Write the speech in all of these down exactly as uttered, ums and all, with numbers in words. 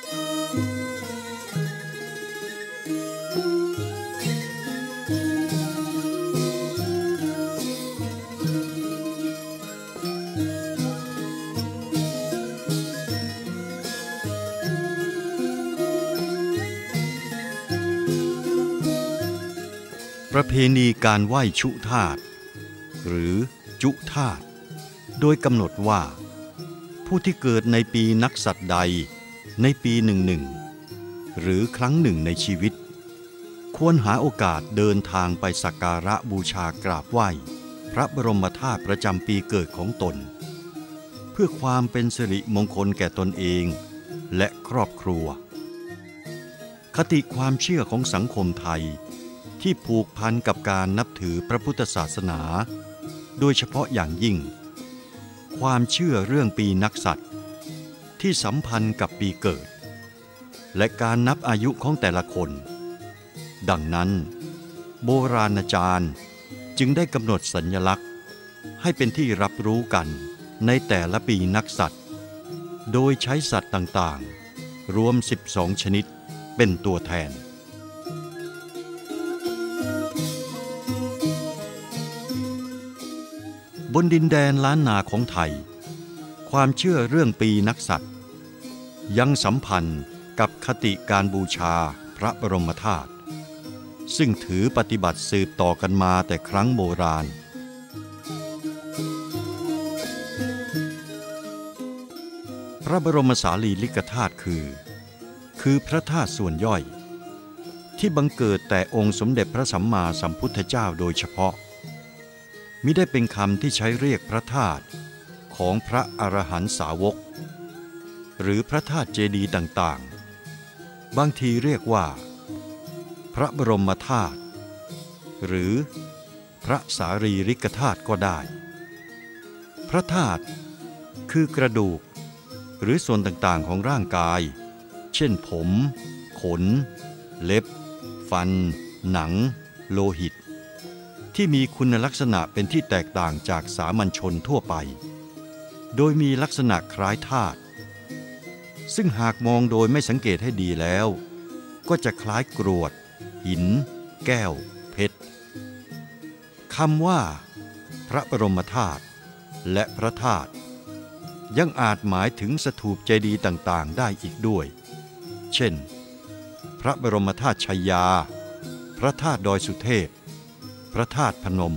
ประเพณีการไหว้ชุธาตุหรือจุธาตุโดยกำหนดว่าผู้ที่เกิดในปีนักษัตริย์ใดในปีหนึ่งหนึ่งหรือครั้งหนึ่งในชีวิตควรหาโอกาสเดินทางไปสักการะบูชากราบไหว้พระบรมธาตุประจำปีเกิดของตนเพื่อความเป็นสิริมงคลแก่ตนเองและครอบครัวคติความเชื่อของสังคมไทยที่ผูกพันกับการนับถือพระพุทธศาสนาโดยเฉพาะอย่างยิ่งความเชื่อเรื่องปีนักษัตริย์ที่สัมพันธ์กับปีเกิดและการนับอายุของแต่ละคนดังนั้นโบราณอาจารย์จึงได้กำหนดสัญลักษณ์ให้เป็นที่รับรู้กันในแต่ละปีนักษัตริย์โดยใช้สัตว์ต่างๆรวมสิบสองชนิดเป็นตัวแทนบนดินแดนล้านนาของไทยความเชื่อเรื่องปีนักษัตริย์ยังสัมพันธ์กับคติการบูชาพระบรมธาตุซึ่งถือปฏิบัติสืบต่อกันมาแต่ครั้งโบราณพระบรมสารีริกธาตุคือคือพระธาตุส่วนย่อยที่บังเกิดแต่องค์สมเด็จพระสัมมาสัมพุทธเจ้าโดยเฉพาะมิได้เป็นคำที่ใช้เรียกพระธาตุของพระอรหันตสาวกหรือพระธาตุเจดีย์ต่างๆบางทีเรียกว่าพระบรมธาตุหรือพระสารีริกธาตุก็ได้พระธาตุคือกระดูกหรือส่วนต่างๆของร่างกายเช่นผมขนเล็บฟันหนังโลหิตที่มีคุณลักษณะเป็นที่แตกต่างจากสามัญชนทั่วไปโดยมีลักษณะคล้ายธาตุซึ่งหากมองโดยไม่สังเกตให้ดีแล้วก็จะคล้ายกรวดหินแก้วเพชรคำว่าพระบรมธาตุและพระธาตุยังอาจหมายถึงสถูปเจดีย์ต่างๆได้อีกด้วยเช่นพระบรมธาตุชัยยาพระธาตุดอยสุเทพพระธาตุพนม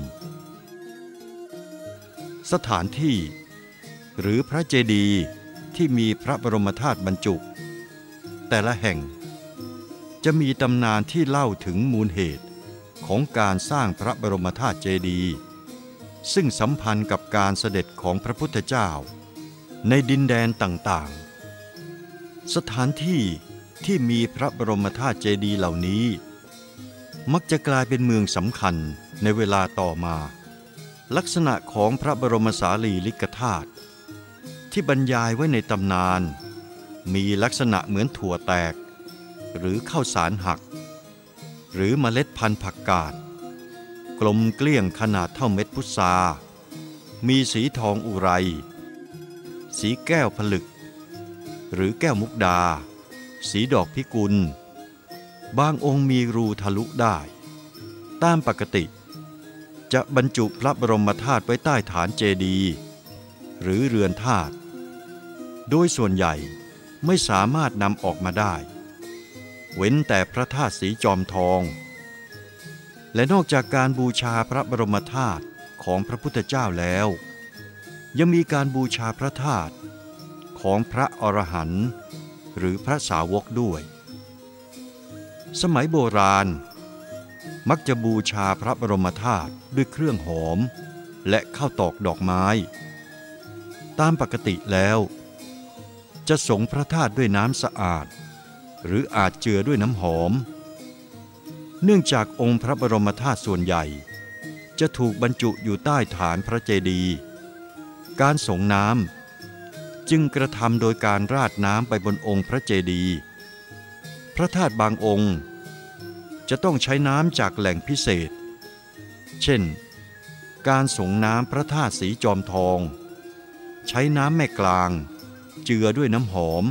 สถานที่หรือพระเจดีย์ที่มีพระบรมธาตุบรรจุแต่ละแห่งจะมีตำนานที่เล่าถึงมูลเหตุของการสร้างพระบรมธาตุเจดีย์ซึ่งสัมพันธ์กับการเสด็จของพระพุทธเจ้าในดินแดนต่างๆสถานที่ที่มีพระบรมธาตุเจดีย์เหล่านี้มักจะกลายเป็นเมืองสำคัญในเวลาต่อมาลักษณะของพระบรมสารีริกธาตุที่บรรยายไว้ในตำนานมีลักษณะเหมือนถั่วแตกหรือข้าวสารหักหรือเมล็ดพันธุ์ผักกาดกลมเกลี้ยงขนาดเท่าเม็ดพุทรามีสีทองอุไรสีแก้วผลึกหรือแก้วมุกดาสีดอกพิกุลบางองค์มีรูทะลุได้ตามปกติจะบรรจุพระบรมธาตุไว้ใต้ฐานเจดีย์หรือเรือนธาตุโดยส่วนใหญ่ไม่สามารถนำออกมาได้เว้นแต่พระธาตุสีจอมทองและนอกจากการบูชาพระบรมธาตุของพระพุทธเจ้าแล้วยังมีการบูชาพระธาตุของพระอรหันต์หรือพระสาวกด้วยสมัยโบราณมักจะบูชาพระบรมธาตุด้วยเครื่องหอมและข้าวตอกดอกไม้ตามปกติแล้วจะสงพระธาตุด้วยน้ำสะอาดหรืออาจเจือด้วยน้ำหอมเนื่องจากองค์พระบรมธาตุส่วนใหญ่จะถูกบรรจุอยู่ใต้ฐานพระเจดีย์การสงน้ำจึงกระทำโดยการราดน้ำไปบนองค์พระเจดีย์พระธาตุบางองค์จะต้องใช้น้ำจากแหล่งพิเศษเช่นการสงน้ำพระธาตุสีจอมทองใช้น้ำแม่กลางเจือด้วยน้ำหอม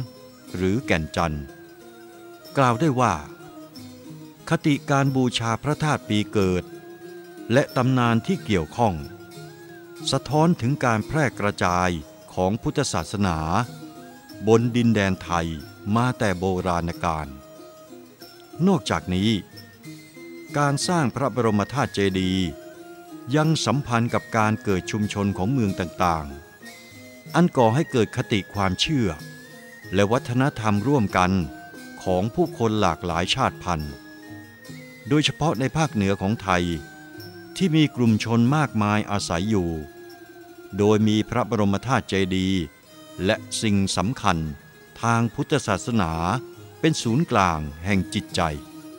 หรือแก่นจันทร์กล่าวได้ว่าคติการบูชาพระธาตุปีเกิดและตำนานที่เกี่ยวข้องสะท้อนถึงการแพร่กระจายของพุทธศาสนาบนดินแดนไทยมาแต่โบราณกาลนอกจากนี้การสร้างพระบรมธาตุเจดีย์ยังสัมพันธ์กับการเกิดชุมชนของเมืองต่างๆอันก่อให้เกิดคติความเชื่อและวัฒนธรรมร่วมกันของผู้คนหลากหลายชาติพันธุ์โดยเฉพาะในภาคเหนือของไทยที่มีกลุ่มชนมากมายอาศัยอยู่โดยมีพระบรมธาตุเจดีย์และสิ่งสำคัญทางพุทธศาสนาเป็นศูนย์กลางแห่งจิตใจ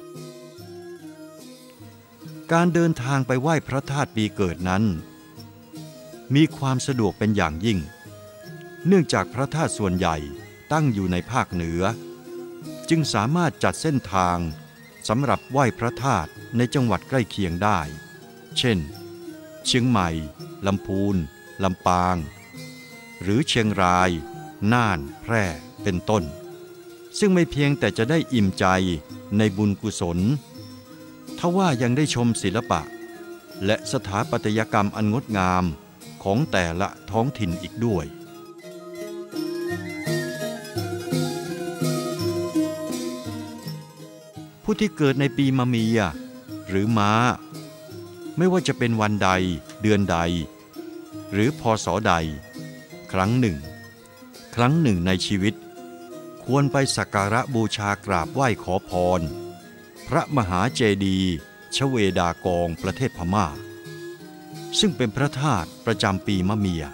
การเดินทางไปไหว้พระธาตุปีเกิดนั้นมีความสะดวกเป็นอย่างยิ่งเนื่องจากพระธาตุส่วนใหญ่ตั้งอยู่ในภาคเหนือจึงสามารถจัดเส้นทางสำหรับไหว้พระธาตุในจังหวัดใกล้เคียงได้เช่นเชียงใหม่ลำพูนลำปางหรือเชียงรายน่านแพร่เป็นต้นซึ่งไม่เพียงแต่จะได้อิ่มใจในบุญกุศลทว่ายังได้ชมศิลปะและสถาปัตยกรรมอันงดงามของแต่ละท้องถิ่นอีกด้วยผู้ที่เกิดในปีมะเมียหรือม้าไม่ว่าจะเป็นวันใดเดือนใดหรือพศใดครั้งหนึ่งครั้งหนึ่งในชีวิตควรไปสักการะบูชากราบไหว้ขอพรพระมหาเจดีย์ชเวดากองประเทศพม่าซึ่งเป็นพระธาตุประจำปีมะเมีย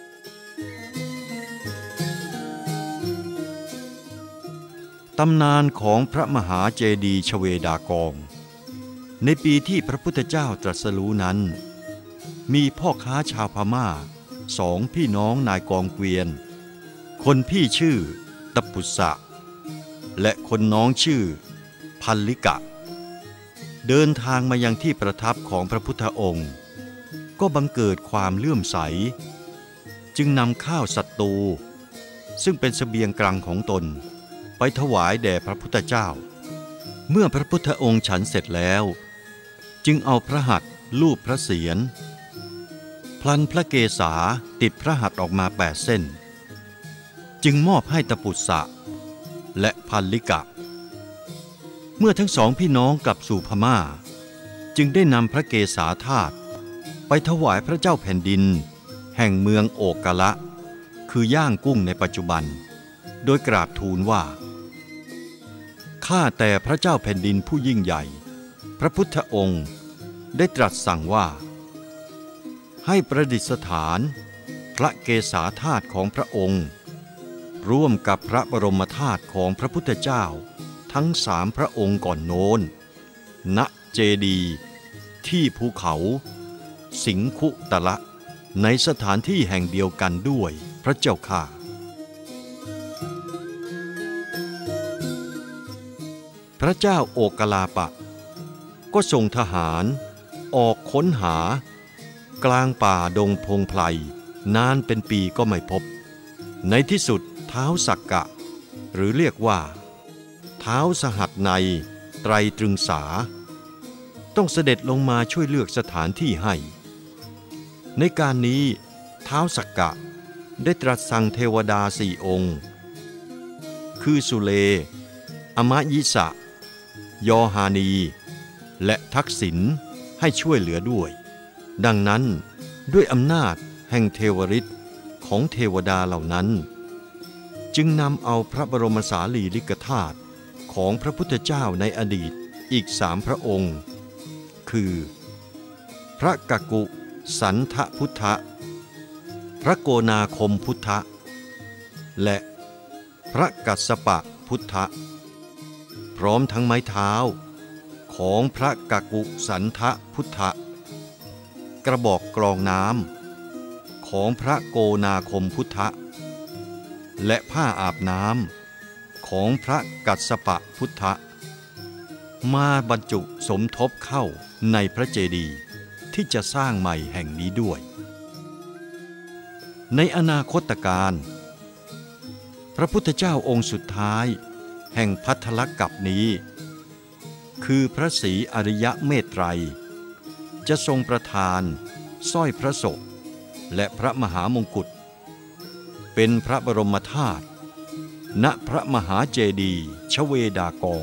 ตำนานของพระมหาเจดีย์ชเวดากองในปีที่พระพุทธเจ้าตรัสรู้นั้นมีพ่อค้าชาวพม่าสองพี่น้องนายกองเกวียนคนพี่ชื่อตปุษะและคนน้องชื่อพัลลิกะเดินทางมายังที่ประทับของพระพุทธองค์ก็บังเกิดความเลื่อมใสจึงนำข้าวสัตตูซึ่งเป็นเสบียงกลางของตนไปถวายแด่พระพุทธเจ้าเมื่อพระพุทธองค์ฉันเสร็จแล้วจึงเอาพระหัตถ์ลูบพระเศียรพลันพระเกศาติดพระหัตถ์ออกมาแปดเส้นจึงมอบให้ตปุษะและพัลลิกะเมื่อทั้งสองพี่น้องกลับสู่พม่าจึงได้นำพระเกศาธาตุไปถวายพระเจ้าแผ่นดินแห่งเมืองโอกกะละคือย่างกุ้งในปัจจุบันโดยกราบทูลว่าข้าแต่พระเจ้าแผ่นดินผู้ยิ่งใหญ่พระพุทธองค์ได้ตรัสสั่งว่าให้ประดิษฐานพระเกศาธาตุของพระองค์ร่วมกับพระบรมธาตุของพระพุทธเจ้าทั้งสามพระองค์ก่อนโน้นณเจดีย์ที่ภูเขาสิงคุตละในสถานที่แห่งเดียวกันด้วยพระเจ้าค่ะพระเจ้าโอกลาปะก็ส่งทหารออกค้นหากลางป่าดงพงไพรนานเป็นปีก็ไม่พบในที่สุดท้าวสักกะหรือเรียกว่าท้าวสหัสในไตรตรึงสาต้องเสด็จลงมาช่วยเลือกสถานที่ให้ในการนี้ท้าวสักกะได้ตรัสสั่งเทวดาสี่องค์คือสุเลอมยิสะยอฮานีและทักษิณให้ช่วยเหลือด้วยดังนั้นด้วยอำนาจแห่งเทวฤทธิ์ของเทวดาเหล่านั้นจึงนำเอาพระบรมสารีริกธาตุของพระพุทธเจ้าในอดีตอีกสามพระองค์คือพระกักกุสันทพุทธะพระโกนาคมพุทธะและพระกัสสปะพุทธะพร้อมทั้งไม้เท้าของพระกักกุสันทพุทธะกระบอกกรองน้ำของพระโกนาคมพุทธะและผ้าอาบน้ำของพระกัสสปะพุทธะมาบรรจุสมทบเข้าในพระเจดีย์ที่จะสร้างใหม่แห่งนี้ด้วยในอนาคตการพพระพุทธเจ้าองค์สุดท้ายแห่งภัททลกัปนี้คือพระศรีอริยเมตไตรจะทรงประทานสร้อยพระศกและพระมหามงกุฎเป็นพระบรมธาตุณพระมหาเจดีย์ชเวดากอง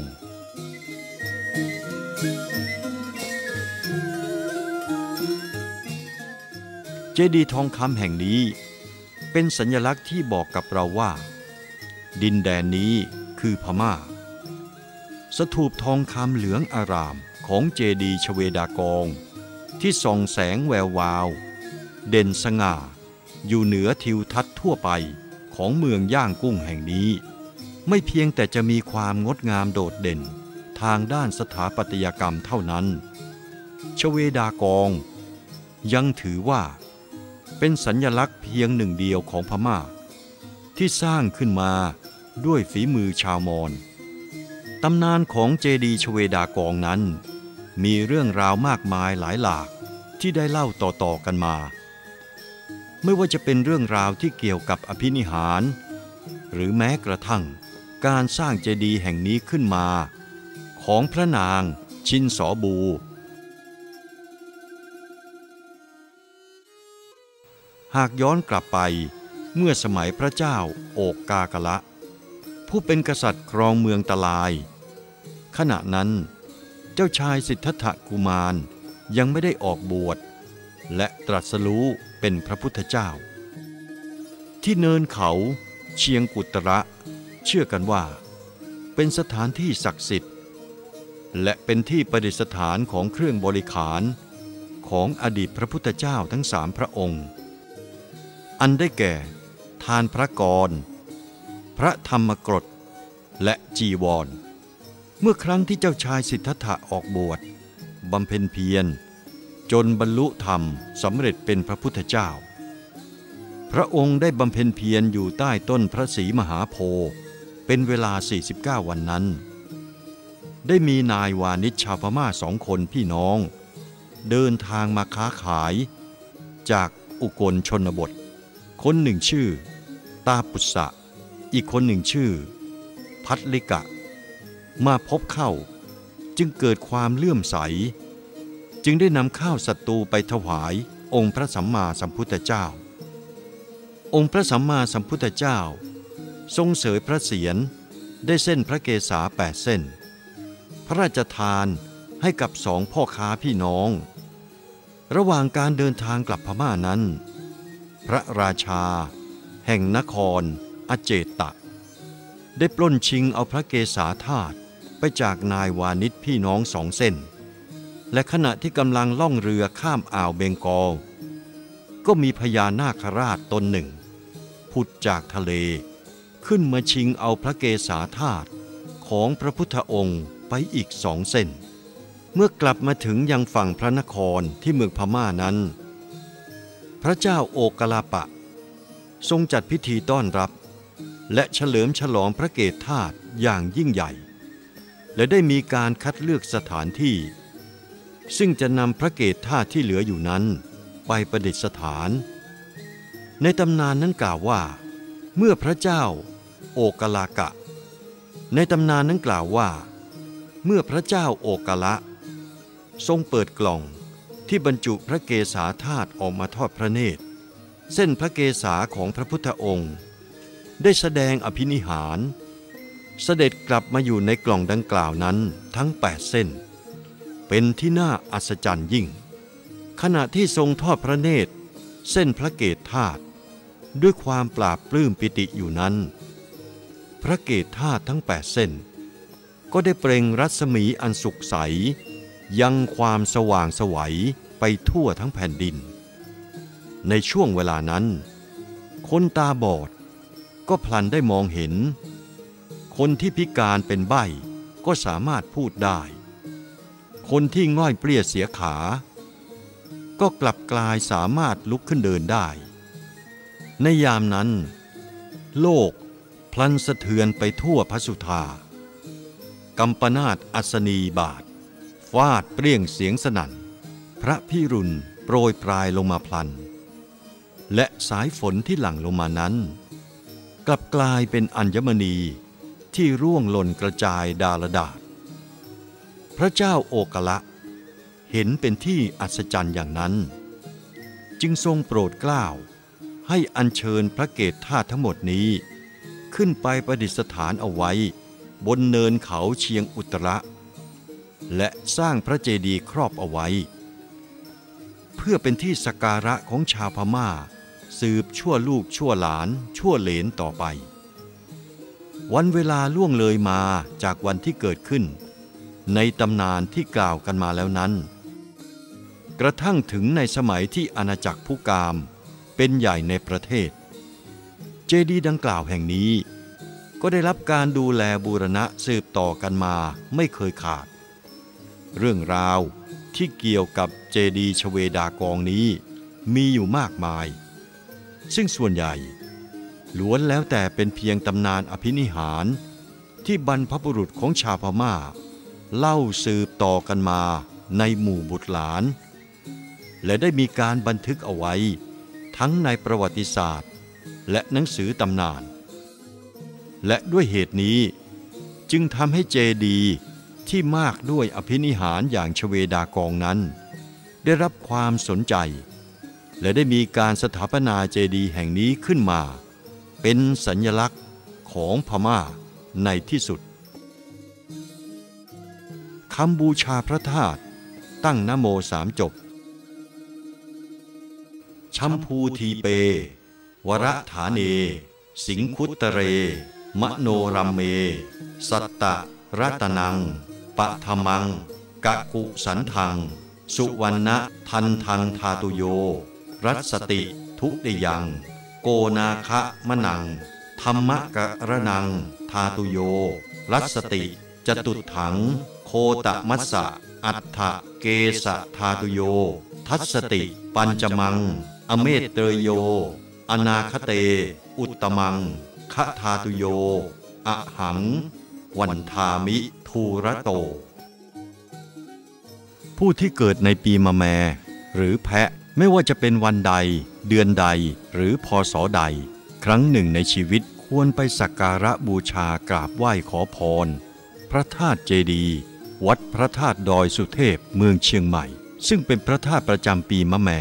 เจดีย์ทองคำแห่งนี้เป็นสัญลักษณ์ที่บอกกับเราว่าดินแดนนี้คือพม่าสถูปทองคำเหลืองอารามของเจดีย์ชเวดากองที่ส่องแสงแวววาวเด่นสง่าอยู่เหนือทิวทัศน์ทั่วไปของเมืองย่างกุ้งแห่งนี้ไม่เพียงแต่จะมีความงดงามโดดเด่นทางด้านสถาปัตยกรรมเท่านั้นชเวดากองยังถือว่าเป็นสัญลักษณ์เพียงหนึ่งเดียวของพม่าที่สร้างขึ้นมาด้วยฝีมือชาวมอญตำนานของเจดีย์ชเวดากองนั้นมีเรื่องราวมากมายหลายหลากที่ได้เล่าต่อๆกันมาไม่ว่าจะเป็นเรื่องราวที่เกี่ยวกับอภินิหารหรือแม้กระทั่งการสร้างเจดีย์แห่งนี้ขึ้นมาของพระนางชินสอบูหากย้อนกลับไปเมื่อสมัยพระเจ้าโอกกากละผู้เป็นกษัตริย์ครองเมืองตะลายขณะนั้นเจ้าชายสิทธัตถกุมารยังไม่ได้ออกบวชและตรัสรู้เป็นพระพุทธเจ้าที่เนินเขาเชียงกุตระเชื่อกันว่าเป็นสถานที่ศักดิ์สิทธิ์และเป็นที่ประดิษฐานของเครื่องบริขารของอดีตพระพุทธเจ้าทั้งสามพระองค์อันได้แก่ทานพระกรพระธรรมกรและจีวรเมื่อครั้งที่เจ้าชายสิทธัตถะออกบวชบำเพ็ญเพียรจนบรรลุธรรมสำเร็จเป็นพระพุทธเจ้าพระองค์ได้บำเพ็ญเพียรอยู่ใต้ต้นพระศรีมหาโพธิ์เป็นเวลาสี่สิบเก้าวันนั้นได้มีนายวานิชชาวพม่าสองคนพี่น้องเดินทางมาค้าขายจากอุกลชนบทคนหนึ่งชื่อตาปุษะอีกคนหนึ่งชื่อพัทลิกะมาพบเข้าจึงเกิดความเลื่อมใสจึงได้นำข้าวสัตตูไปถวายองค์พระสัมมาสัมพุทธเจ้าองค์พระสัมมาสัมพุทธเจ้าทรงเสยพระเศียรได้เส้นพระเกศาแปดเส้นพระราชทานให้กับสองพ่อค้าพี่น้องระหว่างการเดินทางกลับพม่านั้นพระราชาแห่งนครอเจตะได้ปล้นชิงเอาพระเกศาธาตุไปจากนายวานิชพี่น้องสองเส้นและขณะที่กำลังล่องเรือข้ามอ่าวเบงกอลก็มีพญานาคราชตนหนึ่งผุดจากทะเลขึ้นมาชิงเอาพระเกศาธาตุของพระพุทธองค์ไปอีกสองเส้นเมื่อกลับมาถึงยังฝั่งพระนครที่เมืองพม่านั้นพระเจ้าโอกลาปะทรงจัดพิธีต้อนรับและเฉลิมฉลองพระเกศธาตุอย่างยิ่งใหญ่และได้มีการคัดเลือกสถานที่ซึ่งจะนำพระเกศธาตุที่เหลืออยู่นั้นไปประดิษฐานในตำนานนั้นกล่าวว่าเมื่อพระเจ้าโอกลากะในตำนานนั้นกล่าวว่าเมื่อพระเจ้าโอกละทรงเปิดกล่องที่บรรจุพระเกศาธาตุออกมาทอดพระเนตรเส้นพระเกศาของพระพุทธองค์ได้แสดงอภินิหารเสด็จกลับมาอยู่ในกล่องดังกล่าวนั้นทั้งแปดเส้นเป็นที่น่าอัศจรรย์ยิ่งขณะที่ทรงทอดพระเนตรเส้นพระเกศธาตุด้วยความปราบปลื้มปิติอยู่นั้นพระเกศธาตุทั้งแปดเส้นก็ได้เปล่งรัศมีอันสุขใสยังความสว่างไสวไปทั่วทั้งแผ่นดินในช่วงเวลานั้นคนตาบอดก็พลันได้มองเห็นคนที่พิการเป็นใบ้ก็สามารถพูดได้คนที่ง่อยเปรี้ยเสียขาก็กลับกลายสามารถลุกขึ้นเดินได้ในยามนั้นโลกพลันสะเทือนไปทั่วพระสุธากัมปนาตอัศนีบาทฟาดเปรี้ยงเสียงสนั่นพระพิรุณโปรยปลายลงมาพลันและสายฝนที่หลั่งลงมานั้นกลับกลายเป็นอัญมณีที่ร่วงหล่นกระจายดาลดาษพระเจ้าโอกละเห็นเป็นที่อัศจรรย์อย่างนั้นจึงทรงโปรดเกล้าให้อัญเชิญพระเกศธาตุทั้งหมดนี้ขึ้นไปประดิษฐานเอาไว้บนเนินเขาเชียงอุตระและสร้างพระเจดีย์ครอบเอาไว้เพื่อเป็นที่สักการะของชาวพม่าสืบชั่วลูกชั่วหลานชั่วเหลนต่อไปวันเวลาล่วงเลยมาจากวันที่เกิดขึ้นในตำนานที่กล่าวกันมาแล้วนั้นกระทั่งถึงในสมัยที่อาณาจักรพุกามเป็นใหญ่ในประเทศเจดีย์ดังกล่าวแห่งนี้ก็ได้รับการดูแลบูรณะสืบต่อกันมาไม่เคยขาดเรื่องราวที่เกี่ยวกับเจดีย์ชเวดากองนี้มีอยู่มากมายซึ่งส่วนใหญ่ล้วนแล้วแต่เป็นเพียงตำนานอภินิหารที่บรรพบุรุษของชาวพม่าเล่าสืบต่อกันมาในหมู่บุตรหลานและได้มีการบันทึกเอาไว้ทั้งในประวัติศาสตร์และหนังสือตำนานและด้วยเหตุนี้จึงทำให้เจดีย์ที่มากด้วยอภินิหารอย่างชเวดากองนั้นได้รับความสนใจและได้มีการสถาปนาเจดีย์แห่งนี้ขึ้นมาเป็นสัญลักษณ์ของพม่าในที่สุดคำบูชาพระธาตุตั้งนะโมสามจบชัมพูทีเปวรฐาเนสิงคุตเตเรมโนรัมเมสัตตะรัตนังปะทมังกะกุสันทังสุวรรณทันทังทาตุโยรัสติทุติยังโกนาคะมะนังธรรมกะระนังทาตุโยรัสติจตุถังโคตมัสสะอัฏฐเกสะทาตุโยทัสสติปัญจมังอเมตเตโยอนาคเตอุตตมังคะทาตุโยอะหังวันทามิทูระโตผู้ที่เกิดในปีมะแม่หรือแพะไม่ว่าจะเป็นวันใดเดือนใดหรือพศใดครั้งหนึ่งในชีวิตควรไปสักการะบูชากราบไหว้ขอพรพระธาตุเจดีย์วัดพระธาตุดอยสุเทพเมืองเชียงใหม่ซึ่งเป็นพระธาตุประจำปีมะแม่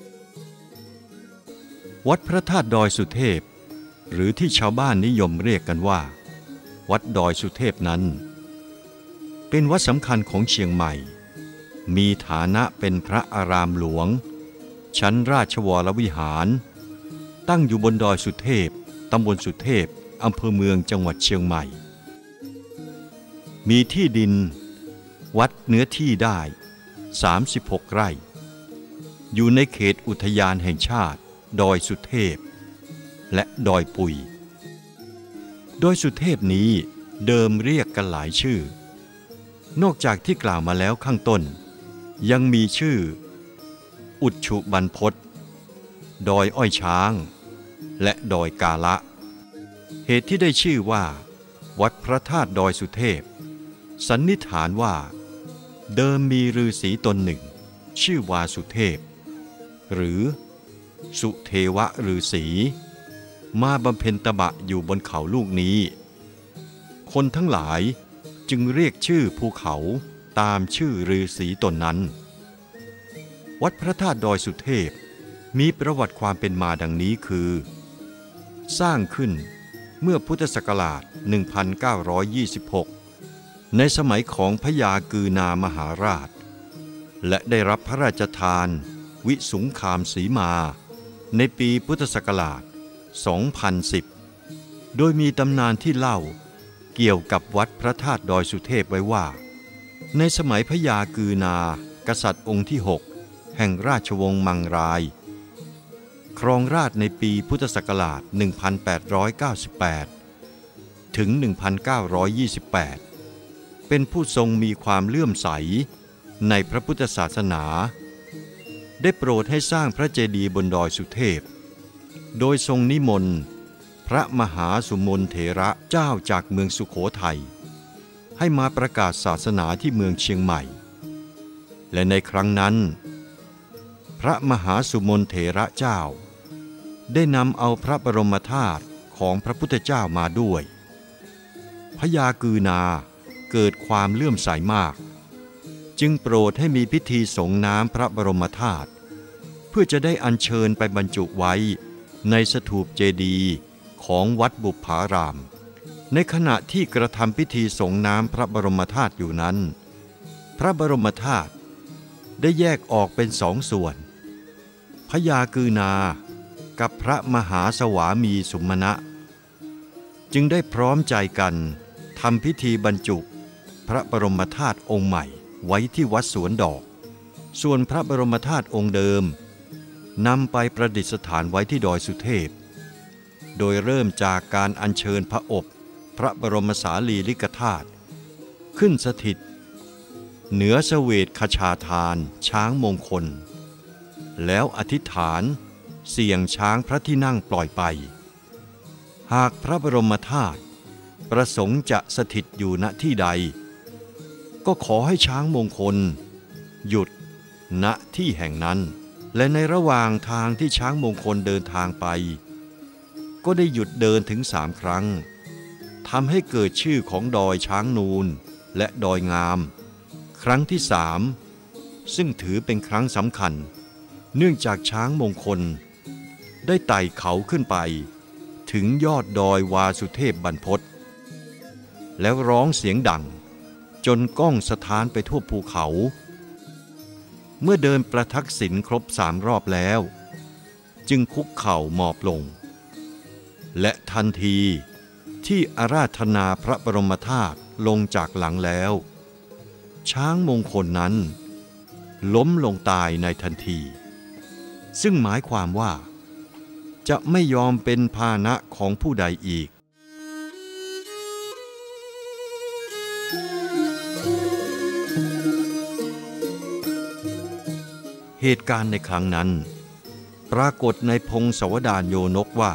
วัดพระธาตุดอยสุเทพหรือที่ชาวบ้านนิยมเรียกกันว่าวัดดอยสุเทพนั้นเป็นวัดสำคัญของเชียงใหม่มีฐานะเป็นพระอารามหลวงชั้นราชวรวิหารตั้งอยู่บนดอยสุเทพตำบลสุเทพอำเภอเมืองจังหวัดเชียงใหม่มีที่ดินวัดเนื้อที่ได้สามสิบหกไร่อยู่ในเขตอุทยานแห่งชาติดอยสุเทพและดอยปุยดอยสุเทพนี้เดิมเรียกกันหลายชื่อนอกจากที่กล่าวมาแล้วข้างต้นยังมีชื่ออุดชุบรรพตดอยอ้อยช้างและดอยกาละเหตุที่ได้ชื่อว่าวัดพระธาตุดอยสุเทพสันนิษฐานว่าเดิมมีฤาษีตนหนึ่งชื่อวาสุเทพหรือสุเทวะฤาษีมาบำเพ็ญตบะอยู่บนเขาลูกนี้คนทั้งหลายจึงเรียกชื่อภูเขาตามชื่อฤาษีตนนั้นวัดพระธาตุดอยสุเทพมีประวัติความเป็นมาดังนี้คือสร้างขึ้นเมื่อพุทธศักราช หนึ่งพันเก้าร้อยยี่สิบหก ในสมัยของพญากือนามหาราชและได้รับพระราชทานวิสุงคามสีมาในปีพุทธศักราช สองพันสิบ โดยมีตำนานที่เล่าเกี่ยวกับวัดพระธาตุดอยสุเทพไว้ว่าในสมัยพญากือนากษัตริย์องค์ที่หกแห่งราชวงศ์มังรายครองราชย์ในปีพุทธศักราช หนึ่งพันแปดร้อยเก้าสิบแปด ถึง หนึ่งพันเก้าร้อยยี่สิบแปด เป็นผู้ทรงมีความเลื่อมใสในพระพุทธศาสนาได้โปรดให้สร้างพระเจดีย์บนดอยสุเทพโดยทรงนิมนต์พระมหาสุมนเถระเจ้าจากเมืองสุโขทัยให้มาประกาศศาสนาที่เมืองเชียงใหม่และในครั้งนั้นพระมหาสุมนเถระเจ้าได้นำเอาพระบรมธาตุขของพระพุทธเจ้ามาด้วยพญากือนาเกิดความเลื่อมใสมากจึงโปรดให้มีพิธีสงน้ำพระบรมธาตุเพื่อจะได้อัญเชิญไปบรรจุไว้ในสถูปเจดีย์ของวัดบุพาราม ในขณะที่กระทำพิธีสงน้ำพระบรมธาตุอยู่นั้นพระบรมธาตุได้แยกออกเป็นสองส่วนพญากือนากับพระมหาสวามีสุมนะจึงได้พร้อมใจกันทำพิธีบรรจุพระบรมธาตุองค์ใหม่ไว้ที่วัดสวนดอกส่วนพระบรมธาตุองค์เดิมนำไปประดิษฐานไว้ที่ดอยสุเทพโดยเริ่มจากการอัญเชิญพระอบพระบรมสารีริกธาตุขึ้นสถิตเหนือเสวตคชาทานช้างมงคลแล้วอธิษฐานเสี่ยงช้างพระที่นั่งปล่อยไปหากพระบรมธาตุประสงค์จะสถิตอยู่ณที่ใดก็ขอให้ช้างมงคลหยุดณที่แห่งนั้นและในระหว่างทางที่ช้างมงคลเดินทางไปก็ได้หยุดเดินถึงสามครั้งทำให้เกิดชื่อของดอยช้างนูนและดอยงามครั้งที่สามซึ่งถือเป็นครั้งสำคัญเนื่องจากช้างมงคลได้ไต่เขาขึ้นไปถึงยอดดอยวาสุเทพบรรพตแล้วร้องเสียงดังจนก้องสะท้านไปทั่วภูเขาเมื่อเดินประทักษิณครบสามรอบแล้วจึงคุกเข่าหมอบลงและทันทีที่อาราธนาพระบรมธาตุลงจากหลังแล้วช้างมงคลนั้นล้มลงตายในทันทีซึ่งหมายความว่าจะไม่ยอมเป็นพาหนะของผู้ใดอีกเหตุการณ์ในครั้งนั้นปรากฏในพงศาวดารโยนกว่า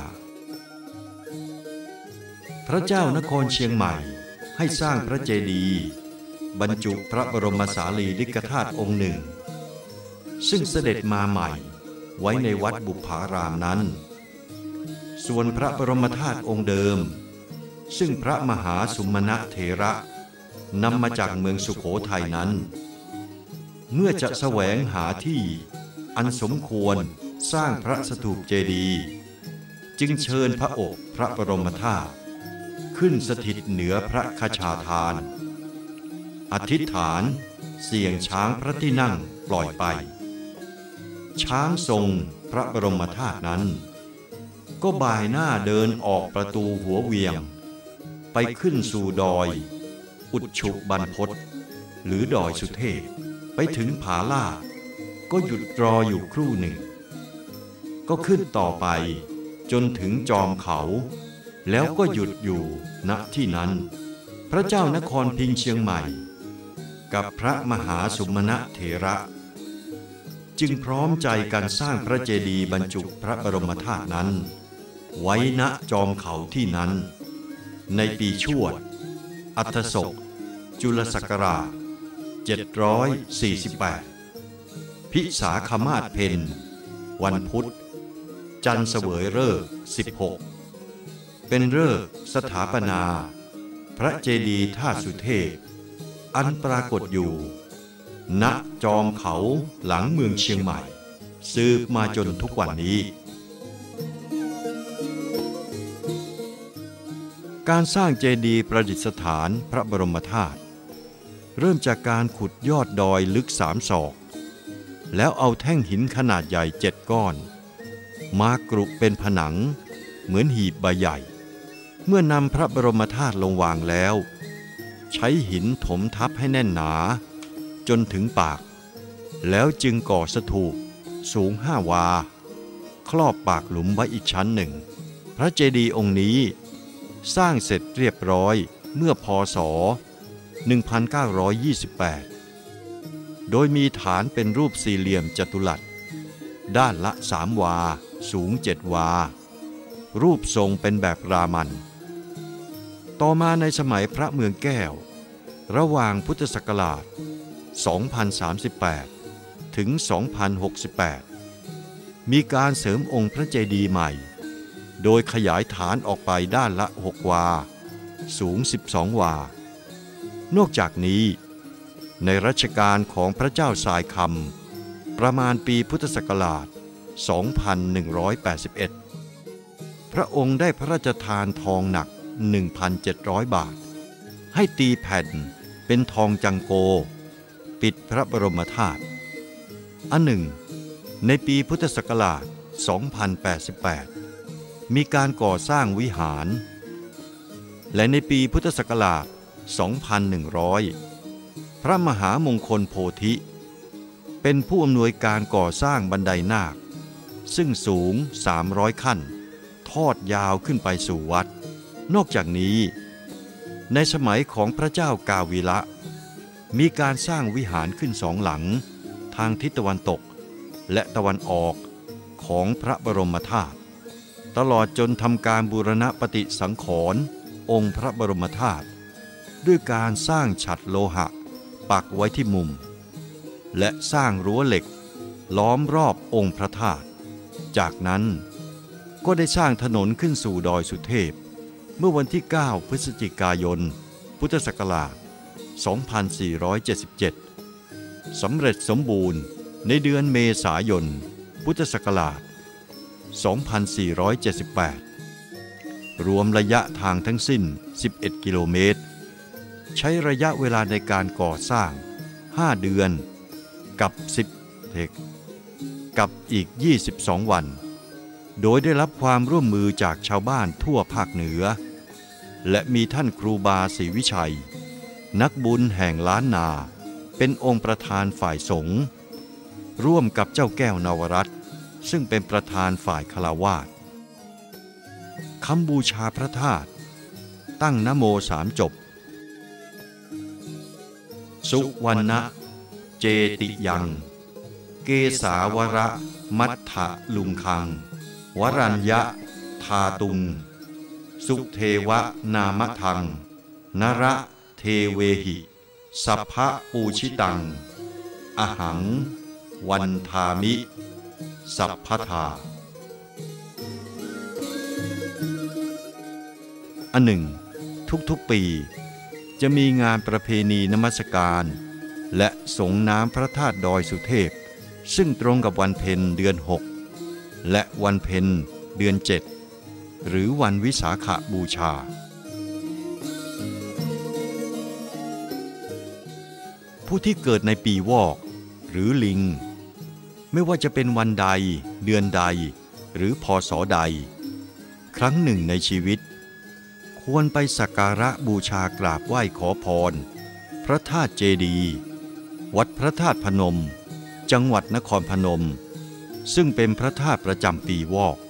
พระเจ้านครเชียงใหม่ให้สร้างพระเจดีย์บรรจุพระบรมสารีริกธาตุองค์หนึ่งซึ่งเสด็จมาใหม่ไว้ในวัดบุพารามนั้นส่วนพระบรมธาตุองค์เดิมซึ่งพระมหาสุมนะเถระนำมาจากเมืองสุโขทัยนั้นเมื่อจะแสวงหาที่อันสมควรสร้างพระสถูปเจดีย์จึงเชิญพระอบพระบรมธาตุขึ้นสถิตเหนือพระคชาทานอธิษฐานเสี่ยงช้างพระที่นั่งปล่อยไปช้างทรงพระบรมธาตุนั้นก็บ่ายหน้าเดินออกประตูหัวเวียงไปขึ้นสู่ดอยอุดฉุบรรพตหรือดอยสุเทพไปถึงผาลาดก็หยุดรออยู่ครู่หนึ่งก็ขึ้นต่อไปจนถึงจอมเขาแล้วก็หยุดอยู่ณที่นั้นพระเจ้านครพิงค์เชียงใหม่กับพระมหาสุมนะเถระจึงพร้อมใจกันสร้างพระเจดีย์บรรจุพระบรมธาตุนั้นไว้ณจอมเขาที่นั้นในปีชวดอัฏฐศกจุลศักราชเจ็ดร้อยสี่สิบแปดพิสาขมาศเพ็ญวันพุธจันทร์เสวยฤกษ์สิบหกเป็นฤกษ์สถาปนาพระเจดีย์ธาตุสุเทพอันปรากฏอยู่ณจอมเขาหลังเมืองเชียงใหม่สืบมาจนทุกวันนี้การสร้างเจดีย์ประดิษฐานพระบรมธาตุเริ่มจากการขุดยอดดอยลึกสามศอกแล้วเอาแท่งหินขนาดใหญ่เจ็ดก้อนมากรุเป็นผนังเหมือนหีบใบใหญ่เมื่อนำพระบรมธาตุลงวางแล้วใช้หินถมทับให้แน่นหนาจนถึงปากแล้วจึงก่อสถูปสูงห้าวาครอบปากหลุมไว้อีกชั้นหนึ่งพระเจดีย์องค์นี้สร้างเสร็จเรียบร้อยเมื่อพ.ศ. หนึ่งพันเก้าร้อยยี่สิบแปดโดยมีฐานเป็นรูปสี่เหลี่ยมจัตุรัสด้านละสามวาสูงเจ็ดวารูปทรงเป็นแบบรามันต่อมาในสมัยพระเมืองแก้วระหว่างพุทธศักราชสองพันสามสิบแปดถึงสองพันหกสิบแปดมีการเสริมองค์พระเจดีย์ใหม่โดยขยายฐานออกไปด้านละหกวาสูงสิบสองวานอกจากนี้ในรัชกาลของพระเจ้าทรายคำประมาณปีพุทธศักราช สองพันหนึ่งร้อยแปดสิบเอ็ด พระองค์ได้พระราชทานทองหนัก หนึ่งพันเจ็ดร้อย บาทให้ตีแผ่นเป็นทองจังโกปิดพระบรมธาตุอันหนึ่งในปีพุทธศักราช สองพันแปดสิบแปด มีการก่อสร้างวิหารและในปีพุทธศักราช สองพันหนึ่งร้อย พระมหามงคลโพธิเป็นผู้อำนวยการก่อสร้างบันไดนาคซึ่งสูงสามร้อยขั้นทอดยาวขึ้นไปสู่วัดนอกจากนี้ในสมัยของพระเจ้ากาวิละมีการสร้างวิหารขึ้นสองหลังทางทิศตะวันตกและตะวันออกของพระบรมธาตุตลอดจนทำการบูรณปฏิสังขรณ์องค์พระบรมธาตุด้วยการสร้างฉัตรโลหะปักไว้ที่มุมและสร้างรั้วเหล็กล้อมรอบองค์พระธาตุจากนั้นก็ได้สร้างถนนขึ้นสู่ดอยสุเทพเมื่อวันที่เก้าพฤศจิกายนพุทธศักราช สองพันสี่ร้อยเจ็ดสิบเจ็ด สำเร็จสมบูรณ์ในเดือนเมษายนพุทธศักราช สองพันสี่ร้อยเจ็ดสิบแปด รวมระยะทางทั้งสิ้น สิบเอ็ด กิโลเมตรใช้ระยะเวลาในการก่อสร้าง ห้า เดือนกับ สิบ เทคกับอีก ยี่สิบสอง วันโดยได้รับความร่วมมือจากชาวบ้านทั่วภาคเหนือและมีท่านครูบาศรีวิชัยนักบุญแห่งล้านนาเป็นองค์ประธานฝ่ายสงฆ์ร่วมกับเจ้าแก้วนวรัตน์ซึ่งเป็นประธานฝ่ายฆราวาสคำบูชาพระธาตุตั้งนะโมสามจบสุวรรณเจติยังเกสาวระมัทธลุงคังวรัญญะทาตุงสุเทวะนามทังนระเทเวหิสัพพะปูชิตังอหังวันทามิสัพพทาอันหนึ่งทุกๆปีจะมีงานประเพณีนมัสการและสงน้ำพระธาตุดอยสุเทพซึ่งตรงกับวันเพ็ญเดือนหกและวันเพ็ญเดือนเจ็ดหรือวันวิสาขบูชาผู้ที่เกิดในปีวอกหรือลิงไม่ว่าจะเป็นวันใดเดือนใดหรือพศใดครั้งหนึ่งในชีวิตควรไปสักการะบูชากราบไหว้ขอพรพระธาตุเจดีย์วัดพระธาตุพนมจังหวัดนครพนมซึ่งเป็นพระธาตุประจำปีวอก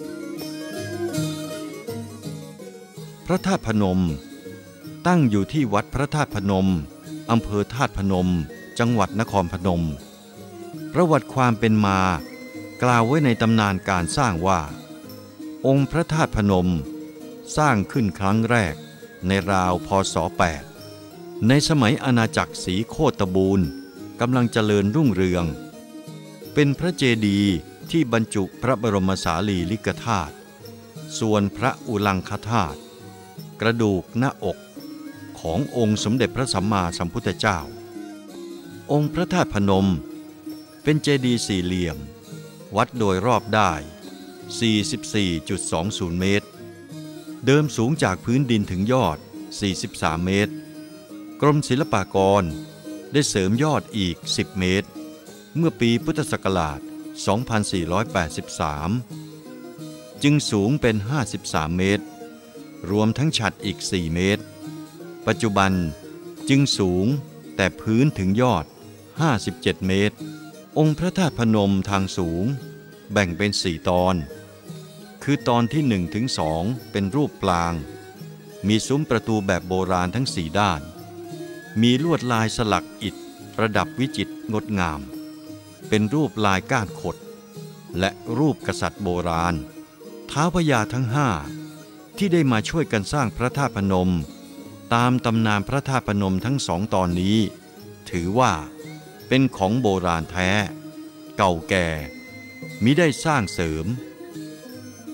พระธาตุพนมตั้งอยู่ที่วัดพระธาตุพนมอำเภอธาตุพนมจังหวัดนครพนมประวัติความเป็นมากล่าวไว้ในตำนานการสร้างว่าองค์พระธาตุพนมสร้างขึ้นครั้งแรกในราวพ.ศ. แปดในสมัยอาณาจักรศรีโคตบูรณ์กำลังเจริญรุ่งเรืองเป็นพระเจดีย์ที่บรรจุพระบรมสารีริกธาตุส่วนพระอุลังคธาตุกระดูกหน้าอกขององค์สมเด็จพระสัมมาสัมพุทธเจ้าองค์พระธาตุพนมเป็นเจดีย์สี่เหลี่ยมวัดโดยรอบได้ สี่สิบสี่จุดสองศูนย์ เมตรเดิมสูงจากพื้นดินถึงยอด สี่สิบสาม เมตรกรมศิลปากรได้เสริมยอดอีก สิบ เมตรเมื่อปีพุทธศักราช สองพันสี่ร้อยแปดสิบสาม จึงสูงเป็น ห้าสิบสาม เมตรรวมทั้งฉัตรอีก สี่ เมตรปัจจุบันจึงสูงแต่พื้นถึงยอด ห้าสิบเจ็ด เมตรองค์พระธาตุพนมทางสูงแบ่งเป็นสี่ตอนคือตอนที่หนึ่งถึงสองเป็นรูปปลางมีซุ้มประตูแบบโบราณทั้งสี่ด้านมีลวดลายสลักอิฐประดับวิจิตรงดงามเป็นรูปลายก้านขดและรูปกษัตริย์โบราณท้าวพญาทั้งห้าที่ได้มาช่วยกันสร้างพระธาตุพนมตามตำนานพระธาตุพนมทั้งสองตอนนี้ถือว่าเป็นของโบราณแท้เก่าแก่มิได้สร้างเสริมต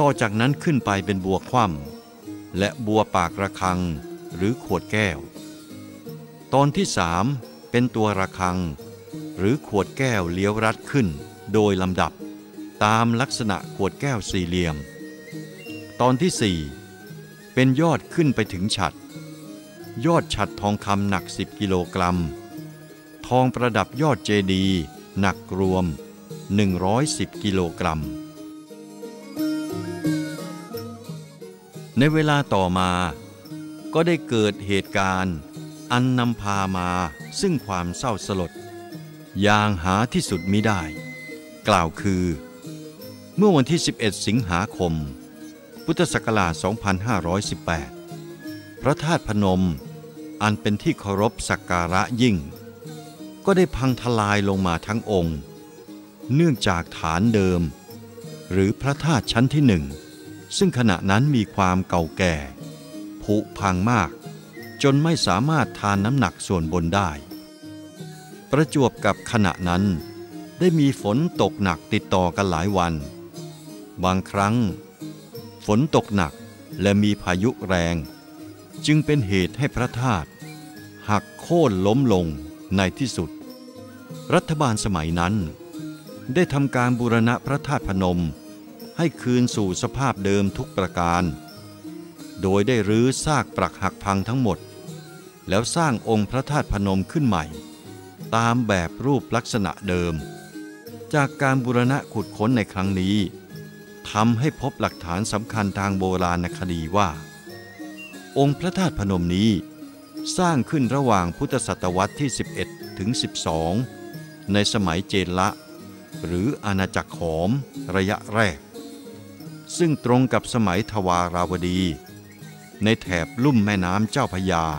ต่อจากนั้นขึ้นไปเป็นบัวคว่ำและบัวปากระฆังหรือขวดแก้วตอนที่สามเป็นตัวระฆังหรือขวดแก้วเลี้ยวรัดขึ้นโดยลำดับตามลักษณะขวดแก้วสี่เหลี่ยมตอนที่สี่เป็นยอดขึ้นไปถึงฉัตรยอดฉัตรทองคำหนักสิบกิโลกรัมทองประดับยอดเจดีย์หนักรวมหนึ่งร้อยสิบกิโลกรัมในเวลาต่อมาก็ได้เกิดเหตุการณ์อันนำพามาซึ่งความเศร้าสลดอย่างหาที่สุดมิได้กล่าวคือเมื่อวันที่สิบเอ็ดสิงหาคมพุทธศักราชสองพันห้าร้อยสิบแปดพระธาตุพนมอันเป็นที่เคารพสักการะยิ่งก็ได้พังทลายลงมาทั้งองค์เนื่องจากฐานเดิมหรือพระธาตุชั้นที่หนึ่งซึ่งขณะนั้นมีความเก่าแก่ผุพังมากจนไม่สามารถทานน้ำหนักส่วนบนได้ประจวบกับขณะนั้นได้มีฝนตกหนักติดต่อกันหลายวันบางครั้งฝนตกหนักและมีพายุแรงจึงเป็นเหตุให้พระธาตุหักโค่นล้มลงในที่สุดรัฐบาลสมัยนั้นได้ทำการบูรณะพระธาตุพนมให้คืนสู่สภาพเดิมทุกประการโดยได้รื้อซากปรักหักพังทั้งหมดแล้วสร้างองค์พระธาตุพนมขึ้นใหม่ตามแบบรูปลักษณะเดิมจากการบูรณะขุดค้นในครั้งนี้ทำให้พบหลักฐานสำคัญทางโบราณคดีว่าองค์พระธาตุพนมนี้สร้างขึ้นระหว่างพุทธศตวรรษที่สิบเอ็ดถึงสิบสองในสมัยเจนละหรืออาณาจักรขอมระยะแรกซึ่งตรงกับสมัยทวาราวดีในแถบลุ่มแม่น้ำเจ้าพระยา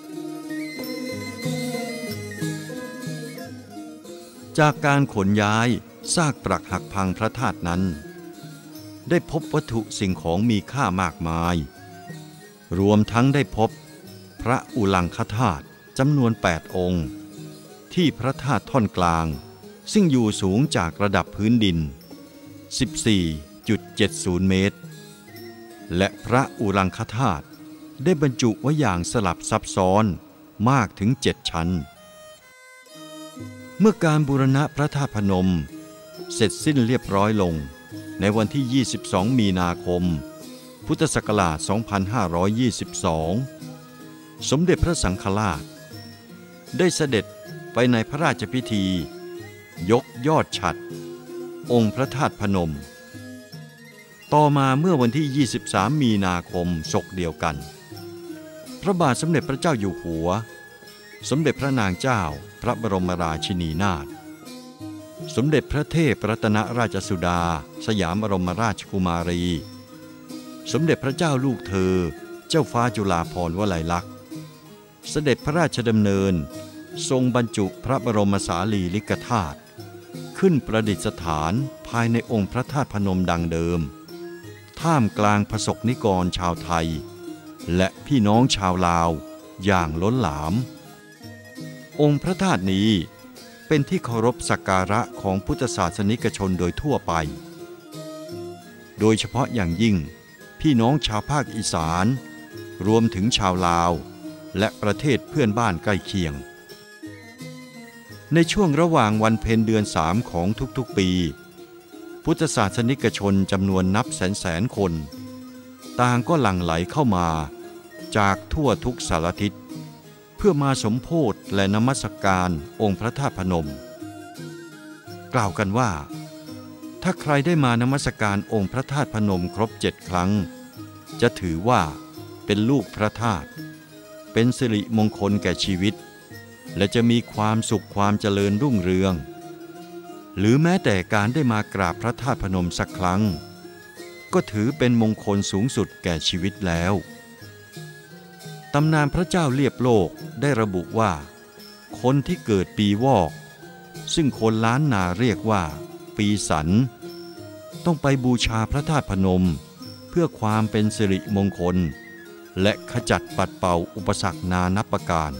จากการขนย้ายซากปรักหักพังพระธาตุนั้นได้พบวัตถุสิ่งของมีค่ามากมายรวมทั้งได้พบพระอุลังคธาตุจำนวนแปดองค์ที่พระธาตุท่อนกลางซึ่งอยู่สูงจากระดับพื้นดิน สิบสี่จุดเจ็ดศูนย์ เมตรและพระอุลังคธาตุได้บรรจุไว้อย่างสลับซับซ้อนมากถึงเจ็ดชั้นเมื่อการบูรณะพระธาตุพนมเสร็จสิ้นเรียบร้อยลงในวันที่ยี่สิบสองมีนาคมพุทธศักราชสองพันห้าร้อยยี่สิบสองสมเด็จพระสังฆราชได้เสด็จไปในพระราชพิธียกยอดฉัตรองค์พระธาตุพนมต่อมาเมื่อวันที่ยี่สิบสามมีนาคมศกเดียวกันพระบาทสมเด็จพระเจ้าอยู่หัวสมเด็จพระนางเจ้าพระบรมราชินีนาถสมเด็จพระเทพรัตนราชสุดาสยามบรมราชกุมารีสมเด็จพระเจ้าลูกเธอเจ้าฟ้าจุฬาภรณ์วลัยลักษณ์เสด็จพระราชดำเนินทรงบรรจุพระบรมสารีริกธาตุขึ้นประดิษฐานภายในองค์พระธาตุพนมดังเดิมท่ามกลางประสบนิกรชาวไทยและพี่น้องชาวลาวอย่างล้นหลามองค์พระธาตุนี้เป็นที่เคารพสักการะของพุทธศาสนิกชนโดยทั่วไปโดยเฉพาะอย่างยิ่งพี่น้องชาวภาคอีสานรวมถึงชาวลาวและประเทศเพื่อนบ้านใกล้เคียงในช่วงระหว่างวันเพ็ญเดือนสามของทุกๆปีพุทธศาสนิกชนจำนวนนับแสนแสนคนต่างก็หลั่งไหลเข้ามาจากทั่วทุกสารทิศเพื่อมาสมโภชและนมัสการองค์พระธาตุพนมกล่าวกันว่าถ้าใครได้มานมัสการองค์พระธาตุพนมครบเจ็ดครั้งจะถือว่าเป็นลูกพระธาตุเป็นสิริมงคลแก่ชีวิตและจะมีความสุขความเจริญรุ่งเรืองหรือแม้แต่การได้มากราบพระธาตุพนมสักครั้งก็ถือเป็นมงคลสูงสุดแก่ชีวิตแล้วตำนานพระเจ้าเลียบโลกได้ระบุว่าคนที่เกิดปีวอกซึ่งคนล้านนาเรียกว่าปีสันต้องไปบูชาพระธาตุพนมเพื่อความเป็นสิริมงคลและขจัดปัดเป่าอุปสรรคนานับประการ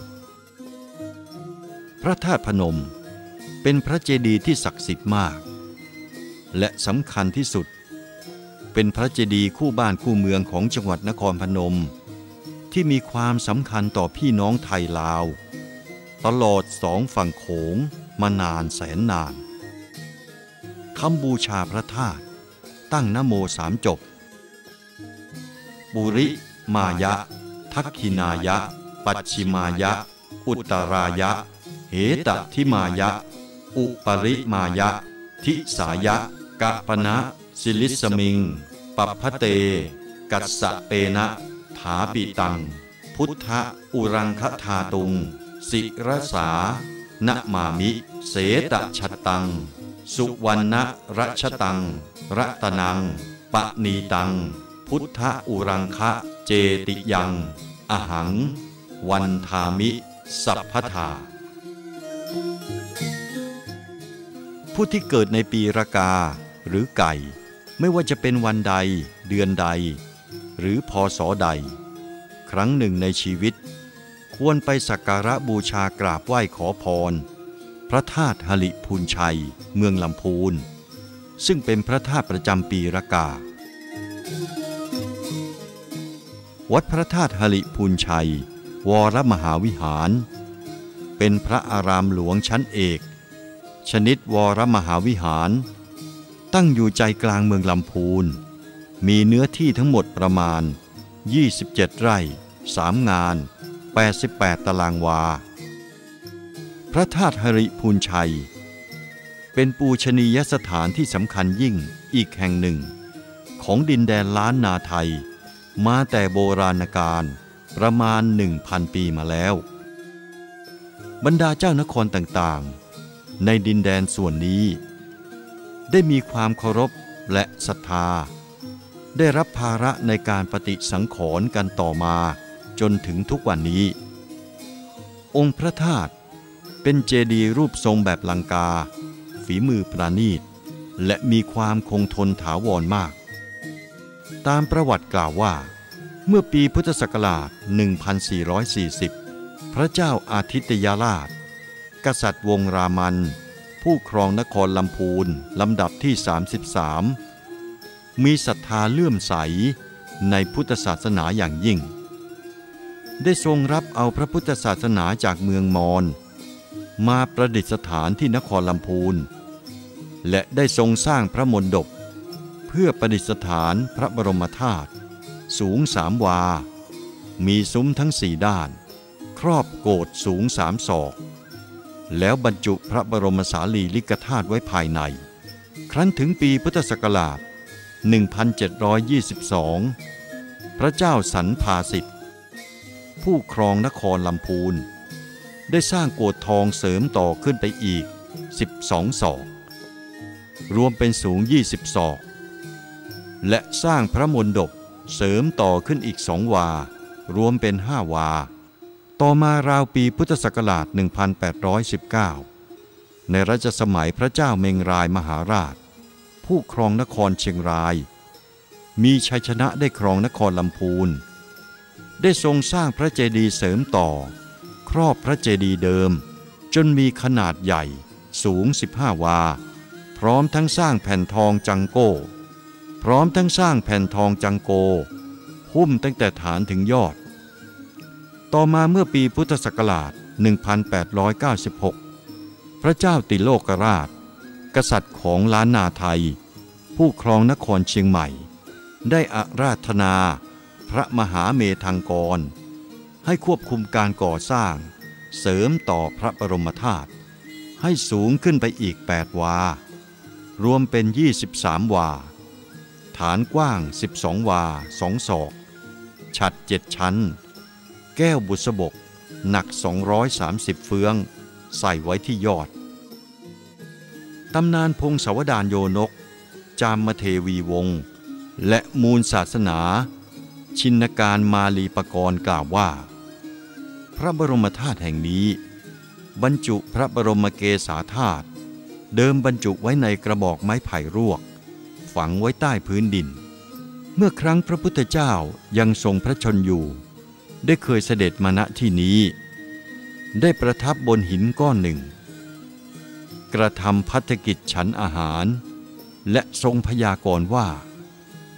พระธาตุพนมเป็นพระเจดีย์ที่ศักดิ์สิทธิ์มากและสำคัญที่สุดเป็นพระเจดีย์คู่บ้านคู่เมืองของจังหวัดนครพนมที่มีความสำคัญต่อพี่น้องไทยลาวตลอดสองฝั่งโขงมานานแสนนานคำบูชาพระธาตุตั้งนะโมสามจบปุริมายะทักขินายะปัจฉิมายะอุตตรายะเหตทิมายะอุปริมายะทิสายะกะปนะสิลิสมิงปัปพเตกัสสะเปนะถาปิตังพุทธอุรังคธาตุงสิรสานะมามิเสตชตังสุวรรณรัชตังรัตนังปะนีตังพุทธอุรังคะเจติยังอหังวันทามิสัพพทาผู้ที่เกิดในปีรากาหรือไก่ไม่ว่าจะเป็นวันใดเดือนใดหรือพศใดครั้งหนึ่งในชีวิตควรไปสักการะบูชากราบไหว้ขอพรพระธาตุหลิพูนชัยเมืองลำพูนซึ่งเป็นพระธาตุประจำปีรากาวัดพระธาตุหลิพูนชัยวรมหาวิหารเป็นพระอารามหลวงชั้นเอกชนิดวรมหาวิหารตั้งอยู่ใจกลางเมืองลำพูนมีเนื้อที่ทั้งหมดประมาณยี่สิบเจ็ดไร่สามงานแปดสิบแปดตารางวาพระธาตุหริพูนชัยเป็นปูชนียสถานที่สำคัญยิ่งอีกแห่งหนึ่งของดินแดนล้านนาไทยมาแต่โบราณกาลประมาณ หนึ่งพัน ปีมาแล้วบรรดาเจ้านครต่างๆในดินแดนส่วนนี้ได้มีความเคารพและศรัทธาได้รับภาระในการปฏิสังขรณ์กันต่อมาจนถึงทุกวันนี้องค์พระธาตุเป็นเจดีย์รูปทรงแบบลังกาฝีมือประณีตและมีความคงทนถาวรมากตามประวัติกล่าวว่าเมื่อปีพุทธศักราช หนึ่งพันสี่ร้อยสี่สิบ พระเจ้าอาทิตยราชกษัตริย์วงศ์รามันผู้ครองนครลำพูนลำดับที่ สามสิบสาม มีศรัทธาเลื่อมใสในพุทธศาสนาอย่างยิ่งได้ทรงรับเอาพระพุทธศาสนาจากเมืองมอญมาประดิษฐานที่นครลำพูนและได้ทรงสร้างพระมณฑปเพื่อประดิษฐานพระบรมธาตุสูงสามวามีซุ้มทั้งสี่ด้านครอบโกฐสูงสามศอกแล้วบรรจุพระบรมสารีริกธาตุไว้ภายในครั้นถึงปีพุทธศักราช หนึ่งพันเจ็ดร้อยยี่สิบสอง พระเจ้าสันภาสิทธิ์ผู้ครองนครลำพูนได้สร้างโกฐทองเสริมต่อขึ้นไปอีกสิบสองศอกรวมเป็นสูงยี่สิบศอกและสร้างพระมณฑปเสริมต่อขึ้นอีกสองวารวมเป็นห้าวาต่อมาราวปีพุทธศักราช หนึ่งพันแปดร้อยสิบเก้า ในรัชสมัยพระเจ้าเมงรายมหาราชผู้ครองนครเชียงรายมีชัยชนะได้ครองนครลำพูนได้ทรงสร้างพระเจดีย์เสริมต่อครอบพระเจดีย์เดิมจนมีขนาดใหญ่สูงสิบห้าวาพร้อมทั้งสร้างแผ่นทองจังโก้พร้อมทั้งสร้างแผ่นทองจังโกหุ้มตั้งแต่ฐานถึงยอดต่อมาเมื่อปีพุทธศักราช หนึ่งพันแปดร้อยเก้าสิบหก พระเจ้าติโลกราชกษัตริย์ของล้านนาไทยผู้ครองนครเชียงใหม่ได้อาราธนาพระมหาเมธังกรให้ควบคุมการก่อสร้างเสริมต่อพระบรมธาตุให้สูงขึ้นไปอีกแปดวารวมเป็นยี่สิบสามวาฐานกว้างสิบสองวาสองศอกฉัตรเจ็ดชั้นแก้วบุษบกหนักสองร้อยสามสิบเฟืองใส่ไว้ที่ยอดตำนานพงศาวดารโยนกจามเทวีวงศ์และมูลศาสนาชินการมาลีปกรณ์กล่าวว่าพระบรมธาตุแห่งนี้บรรจุพระบรมเกศาธาตุเดิมบรรจุไว้ในกระบอกไม้ไผ่รวกฝังไว้ใต้พื้นดินเมื่อครั้งพระพุทธเจ้ายังทรงพระชนอยู่ได้เคยเสด็จมาณที่นี้ได้ประทับบนหินก้อนหนึ่งกระทำภัตกิจฉันอาหารและทรงพยากรณ์ว่า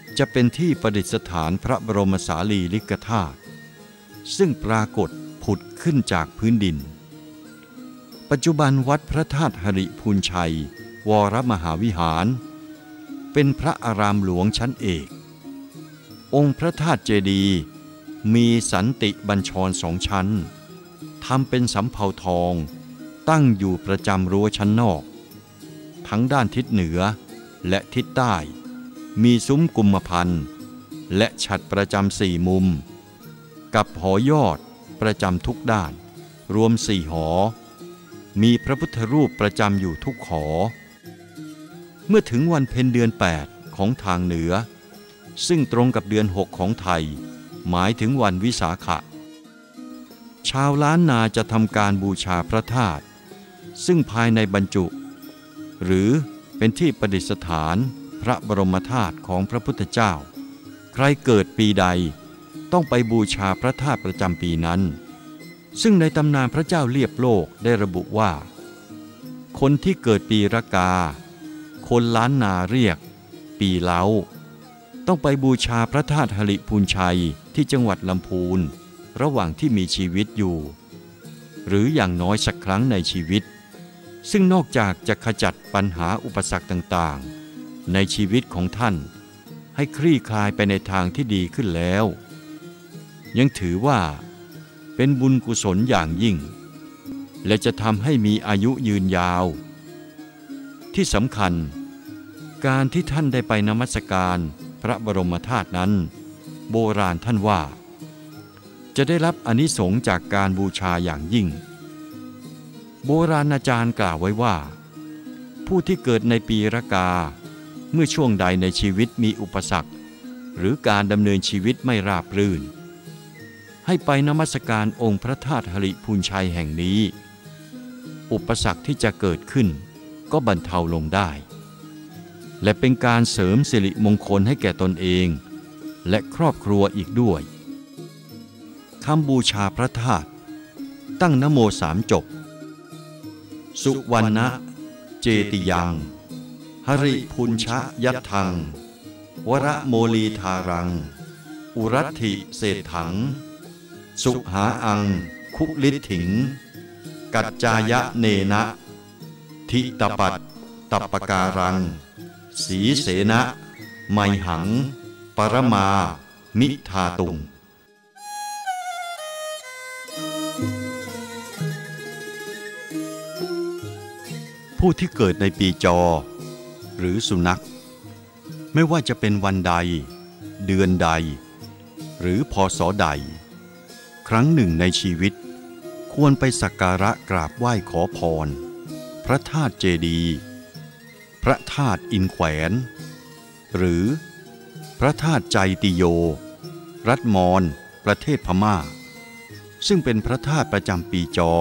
จะเป็นที่ประดิษฐานพระบรมสารีริกธาตุซึ่งปรากฏผุดขึ้นจากพื้นดินปัจจุบันวัดพระธาตุหริพูนชัยวรมหาวิหารเป็นพระอารามหลวงชั้นเอกองค์พระธาตุเจดีย์มีสันติบัญชรสองชั้นทำเป็นสำเภาทองตั้งอยู่ประจำรั้วชั้นนอกทั้งด้านทิศเหนือและทิศใต้มีซุ้มกุมพันธ์และฉัตรประจำสี่มุมกับหอยอดประจำทุกด้านรวมสี่หอมีพระพุทธรูปประจำอยู่ทุกหอเมื่อถึงวันเพ็ญเดือนแปดของทางเหนือซึ่งตรงกับเดือนหกของไทยหมายถึงวันวิสาขะชาวล้านนาจะทำการบูชาพระธาตุซึ่งภายในบรรจุหรือเป็นที่ประดิษฐานพระบรมธาตุของพระพุทธเจ้าใครเกิดปีใดต้องไปบูชาพระธาตุประจำปีนั้นซึ่งในตำนานพระเจ้าเลียบโลกได้ระบุว่าคนที่เกิดปีรากาคนล้านนาเรียกปีเล้าต้องไปบูชาพระธาตุหริพูนชัยที่จังหวัดลำพูนระหว่างที่มีชีวิตอยู่หรืออย่างน้อยสักครั้งในชีวิตซึ่งนอกจากจะขจัดปัญหาอุปสรรคต่างๆในชีวิตของท่านให้คลี่คลายไปในทางที่ดีขึ้นแล้วยังถือว่าเป็นบุญกุศลอย่างยิ่งและจะทำให้มีอายุยืนยาวที่สำคัญการที่ท่านได้ไปนมัสการพระบรมธาตุนั้นโบราณท่านว่าจะได้รับอานิสงส์จากการบูชาอย่างยิ่งโบราณอาจารย์กล่าวไว้ว่าผู้ที่เกิดในปีรากาเมื่อช่วงใดในชีวิตมีอุปสรรคหรือการดำเนินชีวิตไม่ราบรื่นให้ไปนมัสการองค์พระธาตุหริพูนชัยแห่งนี้อุปสรรคที่จะเกิดขึ้นก็บรรเทาลงได้และเป็นการเสริมสิริมงคลให้แก่ตนเองและครอบครัวอีกด้วยคำบูชาพระธาตุตั้งนะโมสามจบสุวรรณเจติยังหริพูนชะยัตถังวระโมลีธารังอุรัตถิเศรษฐังสุหาอังคุลิถิงกัจจายะเนนะทิตปัตตปการังสีเสนะไมหังปรมามิธาตุงผู้ที่เกิดในปีจอหรือสุนัขไม่ว่าจะเป็นวันใดเดือนใดหรือพศใดครั้งหนึ่งในชีวิตควรไปสักการะกราบไหว้ขอพรพระธาตุเจดีย์พระธาตุอินแขวนหรือพระธาตุใจติโยรัฐมอญประเทศพม่าซึ่งเป็นพระธาตุประจำปีจอ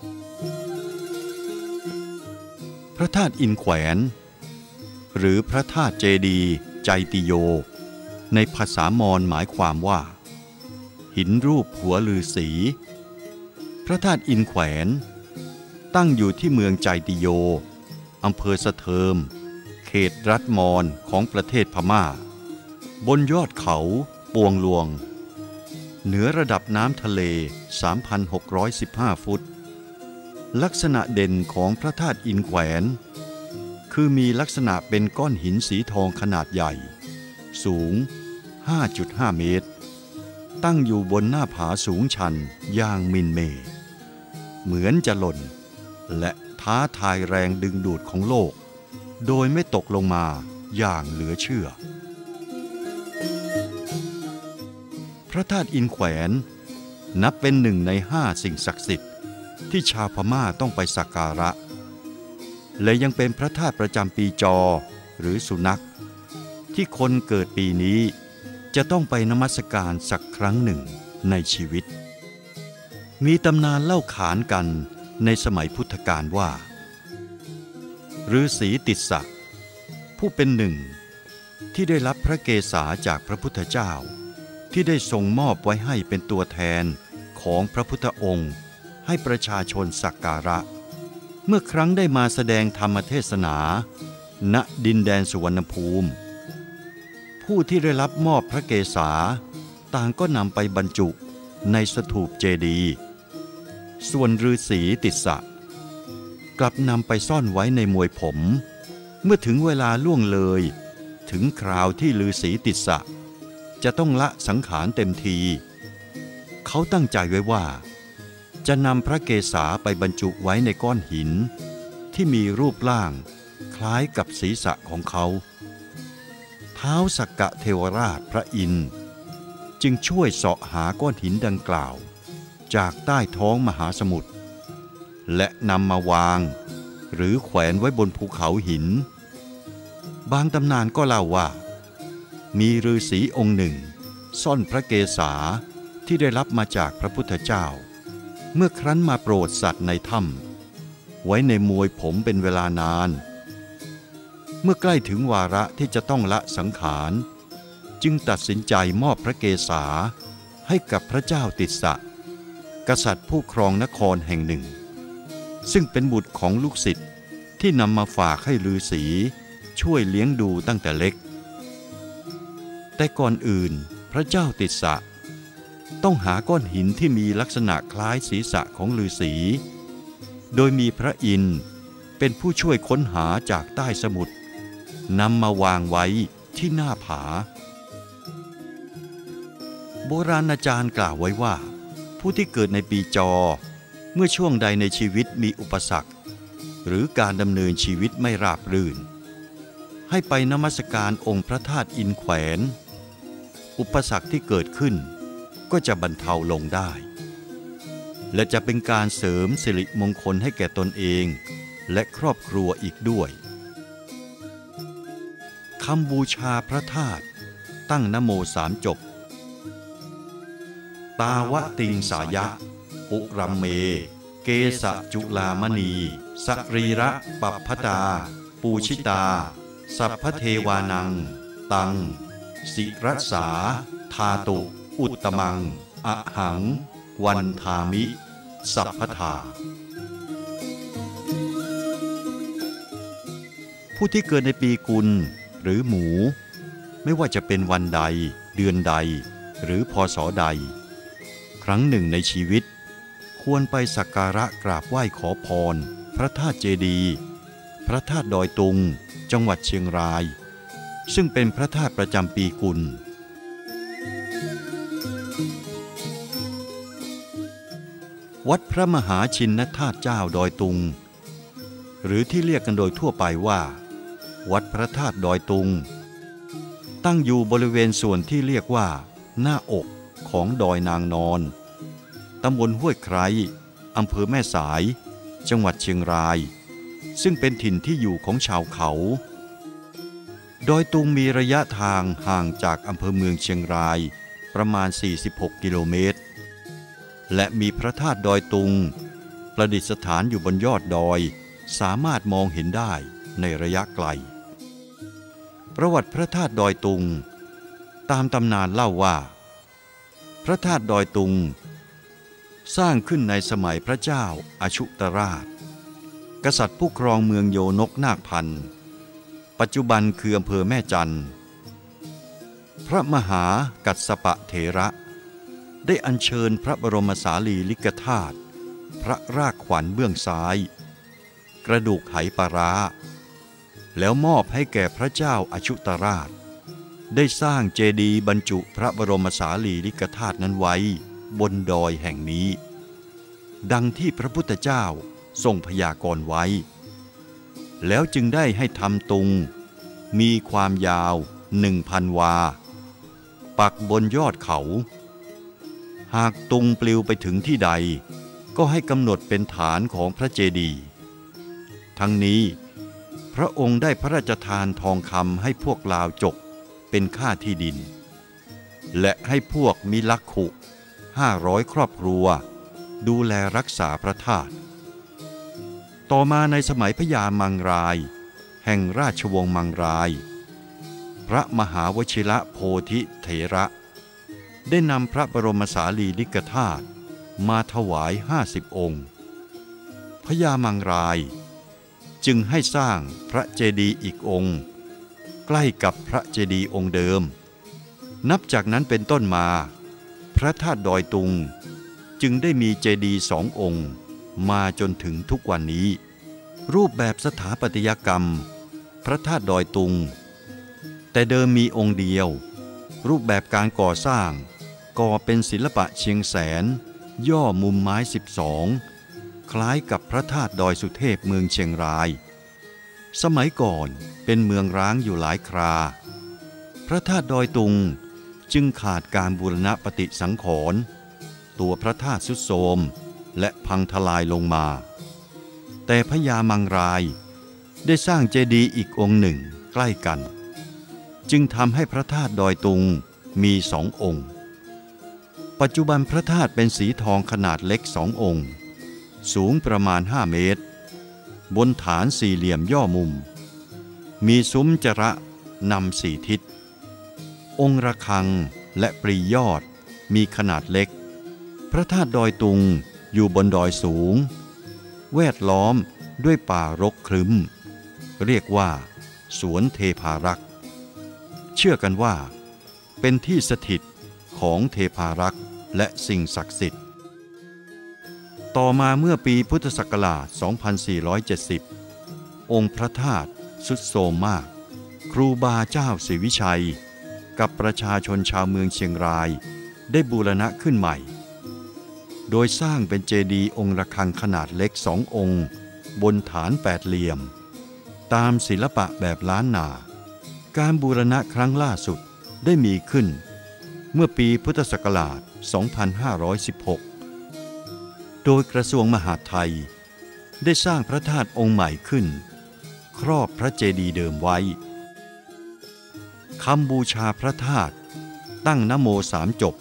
พระธาตุอินแขวนหรือพระธาตุเจดีย์ใจติโยในภาษามอญหมายความว่าหินรูปหัวฤาษีพระธาตุอินแขวนตั้งอยู่ที่เมืองใจติโยอำเภอสะเทิมเขตรัฐมอญของประเทศพม่าบนยอดเขาปวงลวงเหนือระดับน้ำทะเล สามพันหกร้อยสิบห้า ฟุตลักษณะเด่นของพระธาตุอินแขวนคือมีลักษณะเป็นก้อนหินสีทองขนาดใหญ่สูง ห้าจุดห้า เมตรตั้งอยู่บนหน้าผาสูงชันอย่างมินเมย์เหมือนจะหล่นและท้าทายแรงดึงดูดของโลกโดยไม่ตกลงมาอย่างเหลือเชื่อพระธาตุอินแขวนนับเป็นหนึ่งในห้าสิ่งศักดิ์สิทธิ์ที่ชาวพม่าต้องไปสักการะและยังเป็นพระธาตุประจำปีจอหรือสุนัขที่คนเกิดปีนี้จะต้องไปนมัสการสักครั้งหนึ่งในชีวิตมีตำนานเล่าขานกันในสมัยพุทธกาลว่าฤาษีติสสะผู้เป็นหนึ่งที่ได้รับพระเกศาจากพระพุทธเจ้าที่ได้ทรงมอบไว้ให้เป็นตัวแทนของพระพุทธองค์ให้ประชาชนสักการะเมื่อครั้งได้มาแสดงธรรมเทศนาณดินแดนสุวรรณภูมิผผู้ที่ได้รับมอบพระเกศาต่างก็นำไปบรรจุในสถูปเจดีย์ส่วนฤาษีติสสะกลับนำไปซ่อนไว้ในมวยผมเมื่อถึงเวลาล่วงเลยถึงคราวที่ฤาษีติสสะจะต้องละสังขารเต็มทีเขาตั้งใจไว้ว่าจะนำพระเกศาไปบรรจุไว้ในก้อนหินที่มีรูปร่างคล้ายกับศีรษะของเขาท้าวสักกะเทวราชพระอินทร์จึงช่วยเสาะหาก้อนหินดังกล่าวจากใต้ท้องมหาสมุทรและนำมาวางหรือแขวนไว้บนภูเขาหินบางตำนานก็เล่าว่ามีฤาษีองค์หนึ่งซ่อนพระเกศาที่ได้รับมาจากพระพุทธเจ้าเมื่อครั้นมาโปรดสัตว์ในถ้ำไว้ในมวยผมเป็นเวลานานเมื่อใกล้ถึงวาระที่จะต้องละสังขารจึงตัดสินใจมอบพระเกศาให้กับพระเจ้าติสสะกษัตริย์ผู้ครองนครแห่งหนึ่งซึ่งเป็นบุตรของลูกศิษย์ที่นำมาฝากให้ฤาษีช่วยเลี้ยงดูตั้งแต่เล็กแต่ก่อนอื่นพระเจ้าติสสะต้องหาก้อนหินที่มีลักษณะคล้ายศีรษะของฤาษีโดยมีพระอินทร์เป็นผู้ช่วยค้นหาจากใต้สมุทรนำมาวางไว้ที่หน้าผาโบราณอาจารย์กล่าวไว้ว่าผู้ที่เกิดในปีจอเมื่อช่วงใดในชีวิตมีอุปสรรคหรือการดำเนินชีวิตไม่ราบรื่นให้ไปนมัสการองค์พระธาตุอินแขวนอุปสรรคที่เกิดขึ้นก็จะบรรเทาลงได้และจะเป็นการเสริมสิริมงคลให้แก่ตนเองและครอบครัวอีกด้วยคำบูชาพระธาตุตั้งนะโมสามจบตาวะติงสายะปุรัมเมเกสะจุลามณีสรีระปัปพตาปูชิตาสัพพเทวานังตังสิรัสสาธาตุอุตตมังอะหังวันทามิสัพพทาผู้ที่เกิดในปีกุลหรือหมูไม่ว่าจะเป็นวันใดเดือนใดหรือพศใดครั้งหนึ่งในชีวิตควรไปสักการะกราบไหว้ขอพรพระธาตุเจดีย์พระธาตุดอยตุงจังหวัดเชียงรายซึ่งเป็นพระธาตุประจำปีกุลวัดพระมหาชินธาตุเจ้าดอยตุงหรือที่เรียกกันโดยทั่วไปว่าวัดพระธาตุดอยตุงตั้งอยู่บริเวณส่วนที่เรียกว่าหน้าอกของดอยนางนอนตำบลห้วยไคร้อำเภอแม่สายจังหวัดเชียงรายซึ่งเป็นถิ่นที่อยู่ของชาวเขาดอยตุงมีระยะทางห่างจากอำเภอเมืองเชียงรายประมาณสี่สิบหกกิโลเมตรและมีพระธาตุดอยตุงประดิษฐานอยู่บนยอดดอยสามารถมองเห็นได้ในระยะไกลประวัติพระธาตุดอยตุงตามตำนานเล่าว่าพระธาตุดอยตุงสร้างขึ้นในสมัยพระเจ้าอาชุตราชกษัตริย์ผู้ครองเมืองโยนกนาคพันธ์ปัจจุบันคืออำเภอแม่จันทร์พระมหากัสสปะเถระได้อัญเชิญพระบรมสารีริกธาตุพระรากขวัญเบื้องซ้ายกระดูกไหปลาร้าแล้วมอบให้แก่พระเจ้าอาชุตราชได้สร้างเจดีย์บรรจุพระบรมสารีริกธาตุนั้นไว้บนดอยแห่งนี้ดังที่พระพุทธเจ้าทรงพยากรณ์ไว้แล้วจึงได้ให้ทำตุงมีความยาวหนึ่งพันวาปักบนยอดเขาหากตุงปลิวไปถึงที่ใดก็ให้กำหนดเป็นฐานของพระเจดีย์ทั้งนี้พระองค์ได้พระราชทานทองคำให้พวกลาวจกเป็นค่าที่ดินและให้พวกมิลักขุห้าร้อยครอบครัวดูแลรักษาพระธาตุต่อมาในสมัยพญามังรายแห่งราชวงศ์มังรายพระมหาวชิระโพธิเถระได้นำพระบรมสารีริกธาตุมาถวายห้าสิบองค์พญามังรายจึงให้สร้างพระเจดีย์อีกองค์ใกล้กับพระเจดีย์องค์เดิมนับจากนั้นเป็นต้นมาพระธาตุดอยตุงจึงได้มีเจดีย์สององค์มาจนถึงทุกวันนี้รูปแบบสถาปัตยกรรมพระธาตุดอยตุงแต่เดิมมีองค์เดียวรูปแบบการก่อสร้างก่อเป็นศิลปะเชียงแสนย่อมุมไม้สิบสองคล้ายกับพระธาตุดอยสุเทพเมืองเชียงรายสมัยก่อนเป็นเมืองร้างอยู่หลายคราพระธาตุดอยตุงจึงขาดการบูรณะปฏิสังขรณ์ตัวพระธาตุทรุดโทรมและพังทลายลงมาแต่พญามังรายได้สร้างเจดีย์อีกองค์หนึ่งใกล้กันจึงทำให้พระธาตุดอยตุงมีสององค์ปัจจุบันพระธาตุเป็นสีทองขนาดเล็กสององค์สูงประมาณห้าเมตรบนฐานสี่เหลี่ยมย่อมุมมีซุ้มจระนำสี่ทิศองค์ระฆังและปรียอดมีขนาดเล็กพระธาตุดอยตุงอยู่บนดอยสูงแวดล้อมด้วยป่ารกครึ้มเรียกว่าสวนเทพารักษ์เชื่อกันว่าเป็นที่สถิตของเทพารักษ์และสิ่งศักดิ์สิทธิ์ต่อมาเมื่อปีพุทธศักราช สองพันสี่ร้อยเจ็ดสิบ องค์พระธาตุทรุดโทรมมากครูบาเจ้าศรีวิชัยกับประชาชนชาวเมืองเชียงรายได้บูรณะขึ้นใหม่โดยสร้างเป็นเจดีย์องค์ระฆังขนาดเล็กสององค์บนฐานแปดเหลี่ยมตามศิลปะแบบล้านนาการบูรณะครั้งล่าสุดได้มีขึ้นเมื่อปีพุทธศักราช สองพันห้าร้อยสิบหก โดยกระทรวงมหาดไทยได้สร้างพระธาตุองค์ใหม่ขึ้นครอบพระเจดีย์เดิมไว้คำบูชาพระธาตุตั้งนะโมสามจบ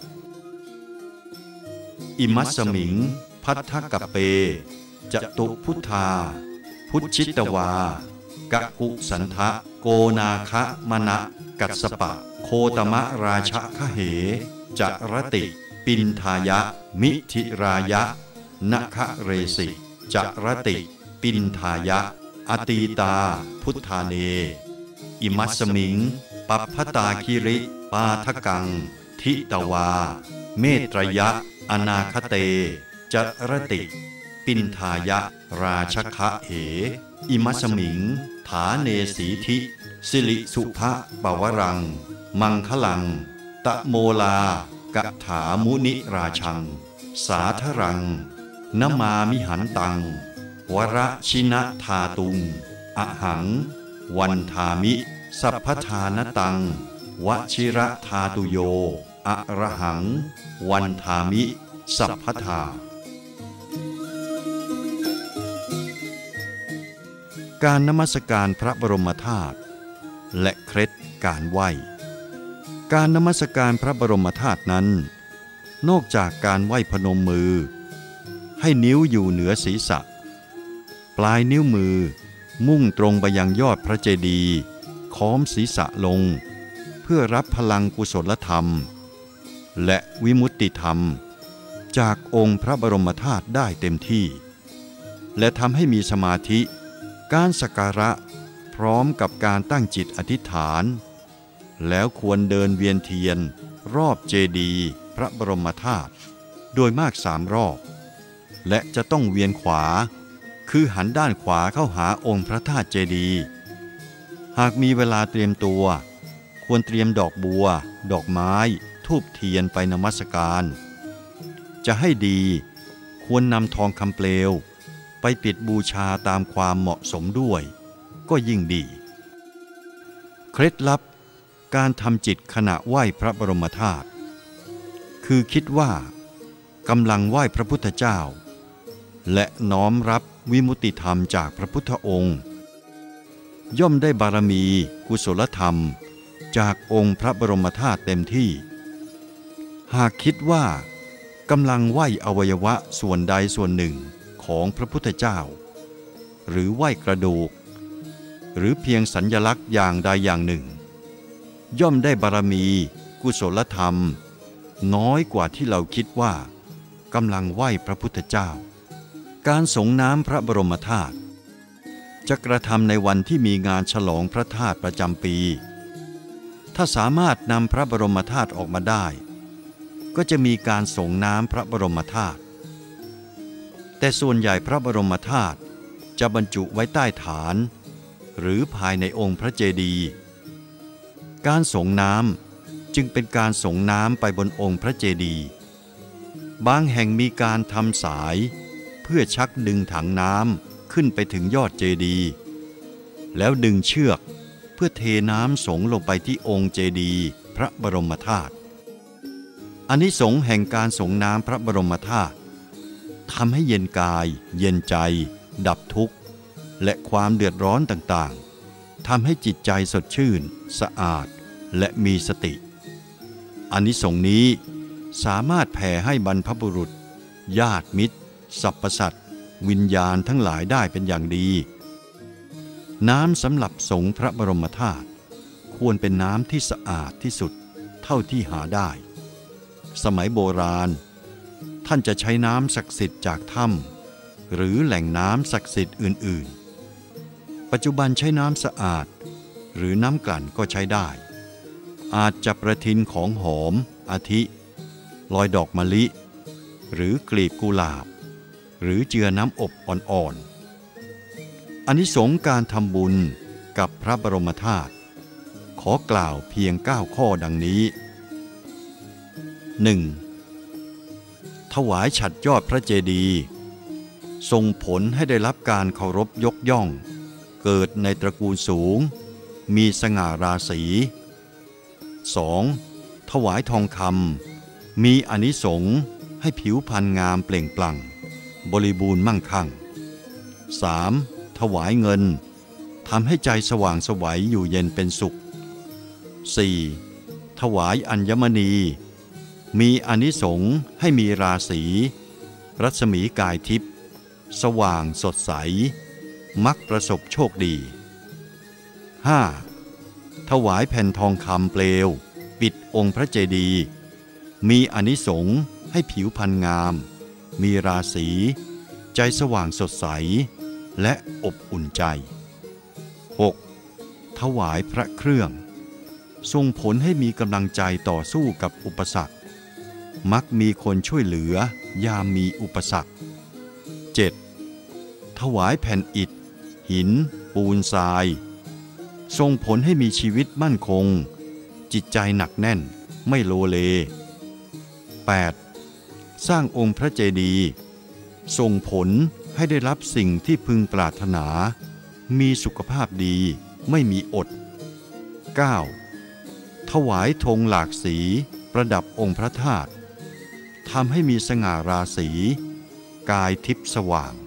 อิมัสสมิงพัทธกัปเปจตุพุทธาพุทชิตวากะกุสันทะโกนาคะมณะกัสสปะโคตมะราชะคะเหจรติปินทายะมิธิรายะนะคะเรสิจรติปินทายะอตีตาพุทธาเนอิมัสสมิงปัพพตาคิริปาทกังทิตวาเมตรยะอนาคเตจรติปินทายะราชคะเหอิมัสสมิงฐาเนสีทิสิริสุภะปวรังมังคลังตะโมลากะถามุนิราชังสาธรังนมามิหันตังวระชินะทาตุงอหังวันทามิสัพพทานตังวชิระทาตุโยอะระหังวันทามิสัพพทาการนมัสการพระบรมธาตุและเคล็ดการไหว้การนมัสการพระบรมธาตุนั้นนอกจากการไหว้พนมมือให้นิ้วอยู่เหนือศีรษะปลายนิ้วมือมุ่งตรงไปยังยอดพระเจดีย์ค้อมศีรษะลงเพื่อรับพลังกุศลธรรมและวิมุตติธรรมจากองค์พระบรมธาตุได้เต็มที่และทำให้มีสมาธิการสักการะพร้อมกับการตั้งจิตอธิษฐานแล้วควรเดินเวียนเทียนรอบเจดีย์พระบรมธาตุโดยมากสามรอบและจะต้องเวียนขวาคือหันด้านขวาเข้าหาองค์พระธาตุเจดีย์หากมีเวลาเตรียมตัวควรเตรียมดอกบัวดอกไม้ธูปเทียนไปนมัสการจะให้ดีควรนำทองคำเปลวไปปิดบูชาตามความเหมาะสมด้วยก็ยิ่งดีเคล็ดลับการทำจิตขณะไหว้พระบรมธาตุคือคิดว่ากำลังไหว้พระพุทธเจ้าและน้อมรับวิมุตติธรรมจากพระพุทธองค์ย่อมได้บารมีกุศลธรรมจากองค์พระบรมธาตุเต็มที่หากคิดว่ากำลังไหว้อวัยวะส่วนใดส่วนหนึ่งของพระพุทธเจ้าหรือไหว้กระดูกหรือเพียงสัญลักษณ์อย่างใดอย่างหนึ่งย่อมได้บารมีกุศลธรรมน้อยกว่าที่เราคิดว่ากำลังไหว้พระพุทธเจ้าการสงน้ำพระบรมธาตุจะกระทำในวันที่มีงานฉลองพระธาตุประจำปีทถ้าสามารถนำพระบรมธาตุออกมาได้ก็จะมีการส่งน้ำพระบรมธาตุแต่ส่วนใหญ่พระบรมธาตุจะบรรจุไว้ใต้ฐานหรือภายในองค์พระเจดีย์การส่งน้ำจึงเป็นการส่งน้ำไปบนองค์พระเจดีย์บางแห่งมีการทำสายเพื่อชักดึงถังน้ำขึ้นไปถึงยอดเจดีย์แล้วดึงเชือกเพื่อเทน้ำสงลงไปที่องค์เจดีย์พระบรมธาตุอานิสงส์แห่งการส่งน้ำพระบรมธาตุทำให้เย็นกายเย็นใจดับทุกข์และความเดือดร้อนต่างๆทำให้จิตใจสดชื่นสะอาดและมีสติอานิสงส์นี้สามารถแผ่ให้บรรพบุรุษญาติมิตรสรรพสัตว์วิญญาณทั้งหลายได้เป็นอย่างดีน้ำสำหรับสงพระบรมธาตุควรเป็นน้ำที่สะอาดที่สุดเท่าที่หาได้สมัยโบราณท่านจะใช้น้ำศักดิ์สิทธิ์จากถ้ำหรือแหล่งน้ำศักดิ์สิทธิ์อื่นๆปัจจุบันใช้น้ำสะอาดหรือน้ำกลั่นก็ใช้ได้อาจจะประทินของหอมอาทิลอยดอกมะลิหรือกลีบกุหลาบหรือเจือน้ำอบอ่อนๆอานิสงส์การทำบุญกับพระบรมธาตุขอกล่าวเพียงเก้าข้อดังนี้ หนึ่ง. ถวายฉัตรยอดพระเจดีย์ส่งผลให้ได้รับการเคารพยกย่องเกิดในตระกูลสูงมีสง่าราศี สอง. ถวายทองคำมีอานิสงส์ให้ผิวพรรณงามเปล่งปลั่งบริบูรณ์มั่งคั่ง สาม. ถวายเงินทำให้ใจสว่างไสวอยู่เย็นเป็นสุข สี่. ถวายอัญมณีมีอานิสงส์ให้มีราศีรัศมีกายทิพย์สว่างสดใสมักประสบโชคดี ห้า. ถวายแผ่นทองคำเปลวปิดองค์พระเจดีย์มีอานิสงส์ให้ผิวพรรณงามมีราศีใจสว่างสดใสและอบอุ่นใจ หก. ถวายพระเครื่องส่งผลให้มีกำลังใจต่อสู้กับอุปสรรคมักมีคนช่วยเหลือยามมีอุปสรรค เจ็ด. ถวายแผ่นอิฐหินปูนทรายส่งผลให้มีชีวิตมั่นคงจิตใจหนักแน่นไม่โลเล แปด. สร้างองค์พระเจดีย์ส่งผลให้ได้รับสิ่งที่พึงปรารถนามีสุขภาพดีไม่มีอด เก้า. ถวายธงหลากสีประดับองค์พระธาตุทำให้มีสง่าราศีกายทิพย์สว่าง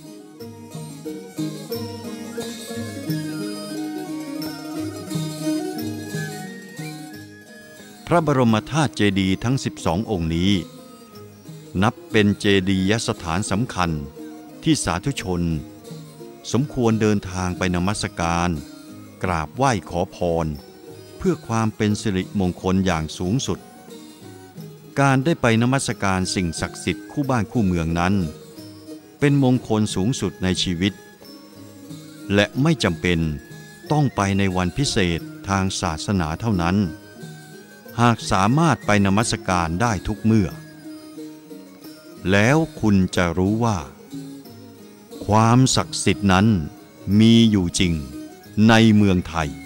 พระบรมธาตุเจดีย์ทั้งสิบสององค์นี้นับเป็นเจดียสถานสำคัญที่สาธุชนสมควรเดินทางไปนมัสการกราบไหว้ขอพรเพื่อความเป็นสิริมงคลอย่างสูงสุดการได้ไปนมัสการสิ่งศักดิ์สิทธิ์คู่บ้านคู่เมืองนั้นเป็นมงคลสูงสุดในชีวิตและไม่จำเป็นต้องไปในวันพิเศษทางศาสนาเท่านั้นหากสามารถไปนมัสการได้ทุกเมื่อแล้วคุณจะรู้ว่าความศักดิ์สิทธิ์นั้นมีอยู่จริงในเมืองไทย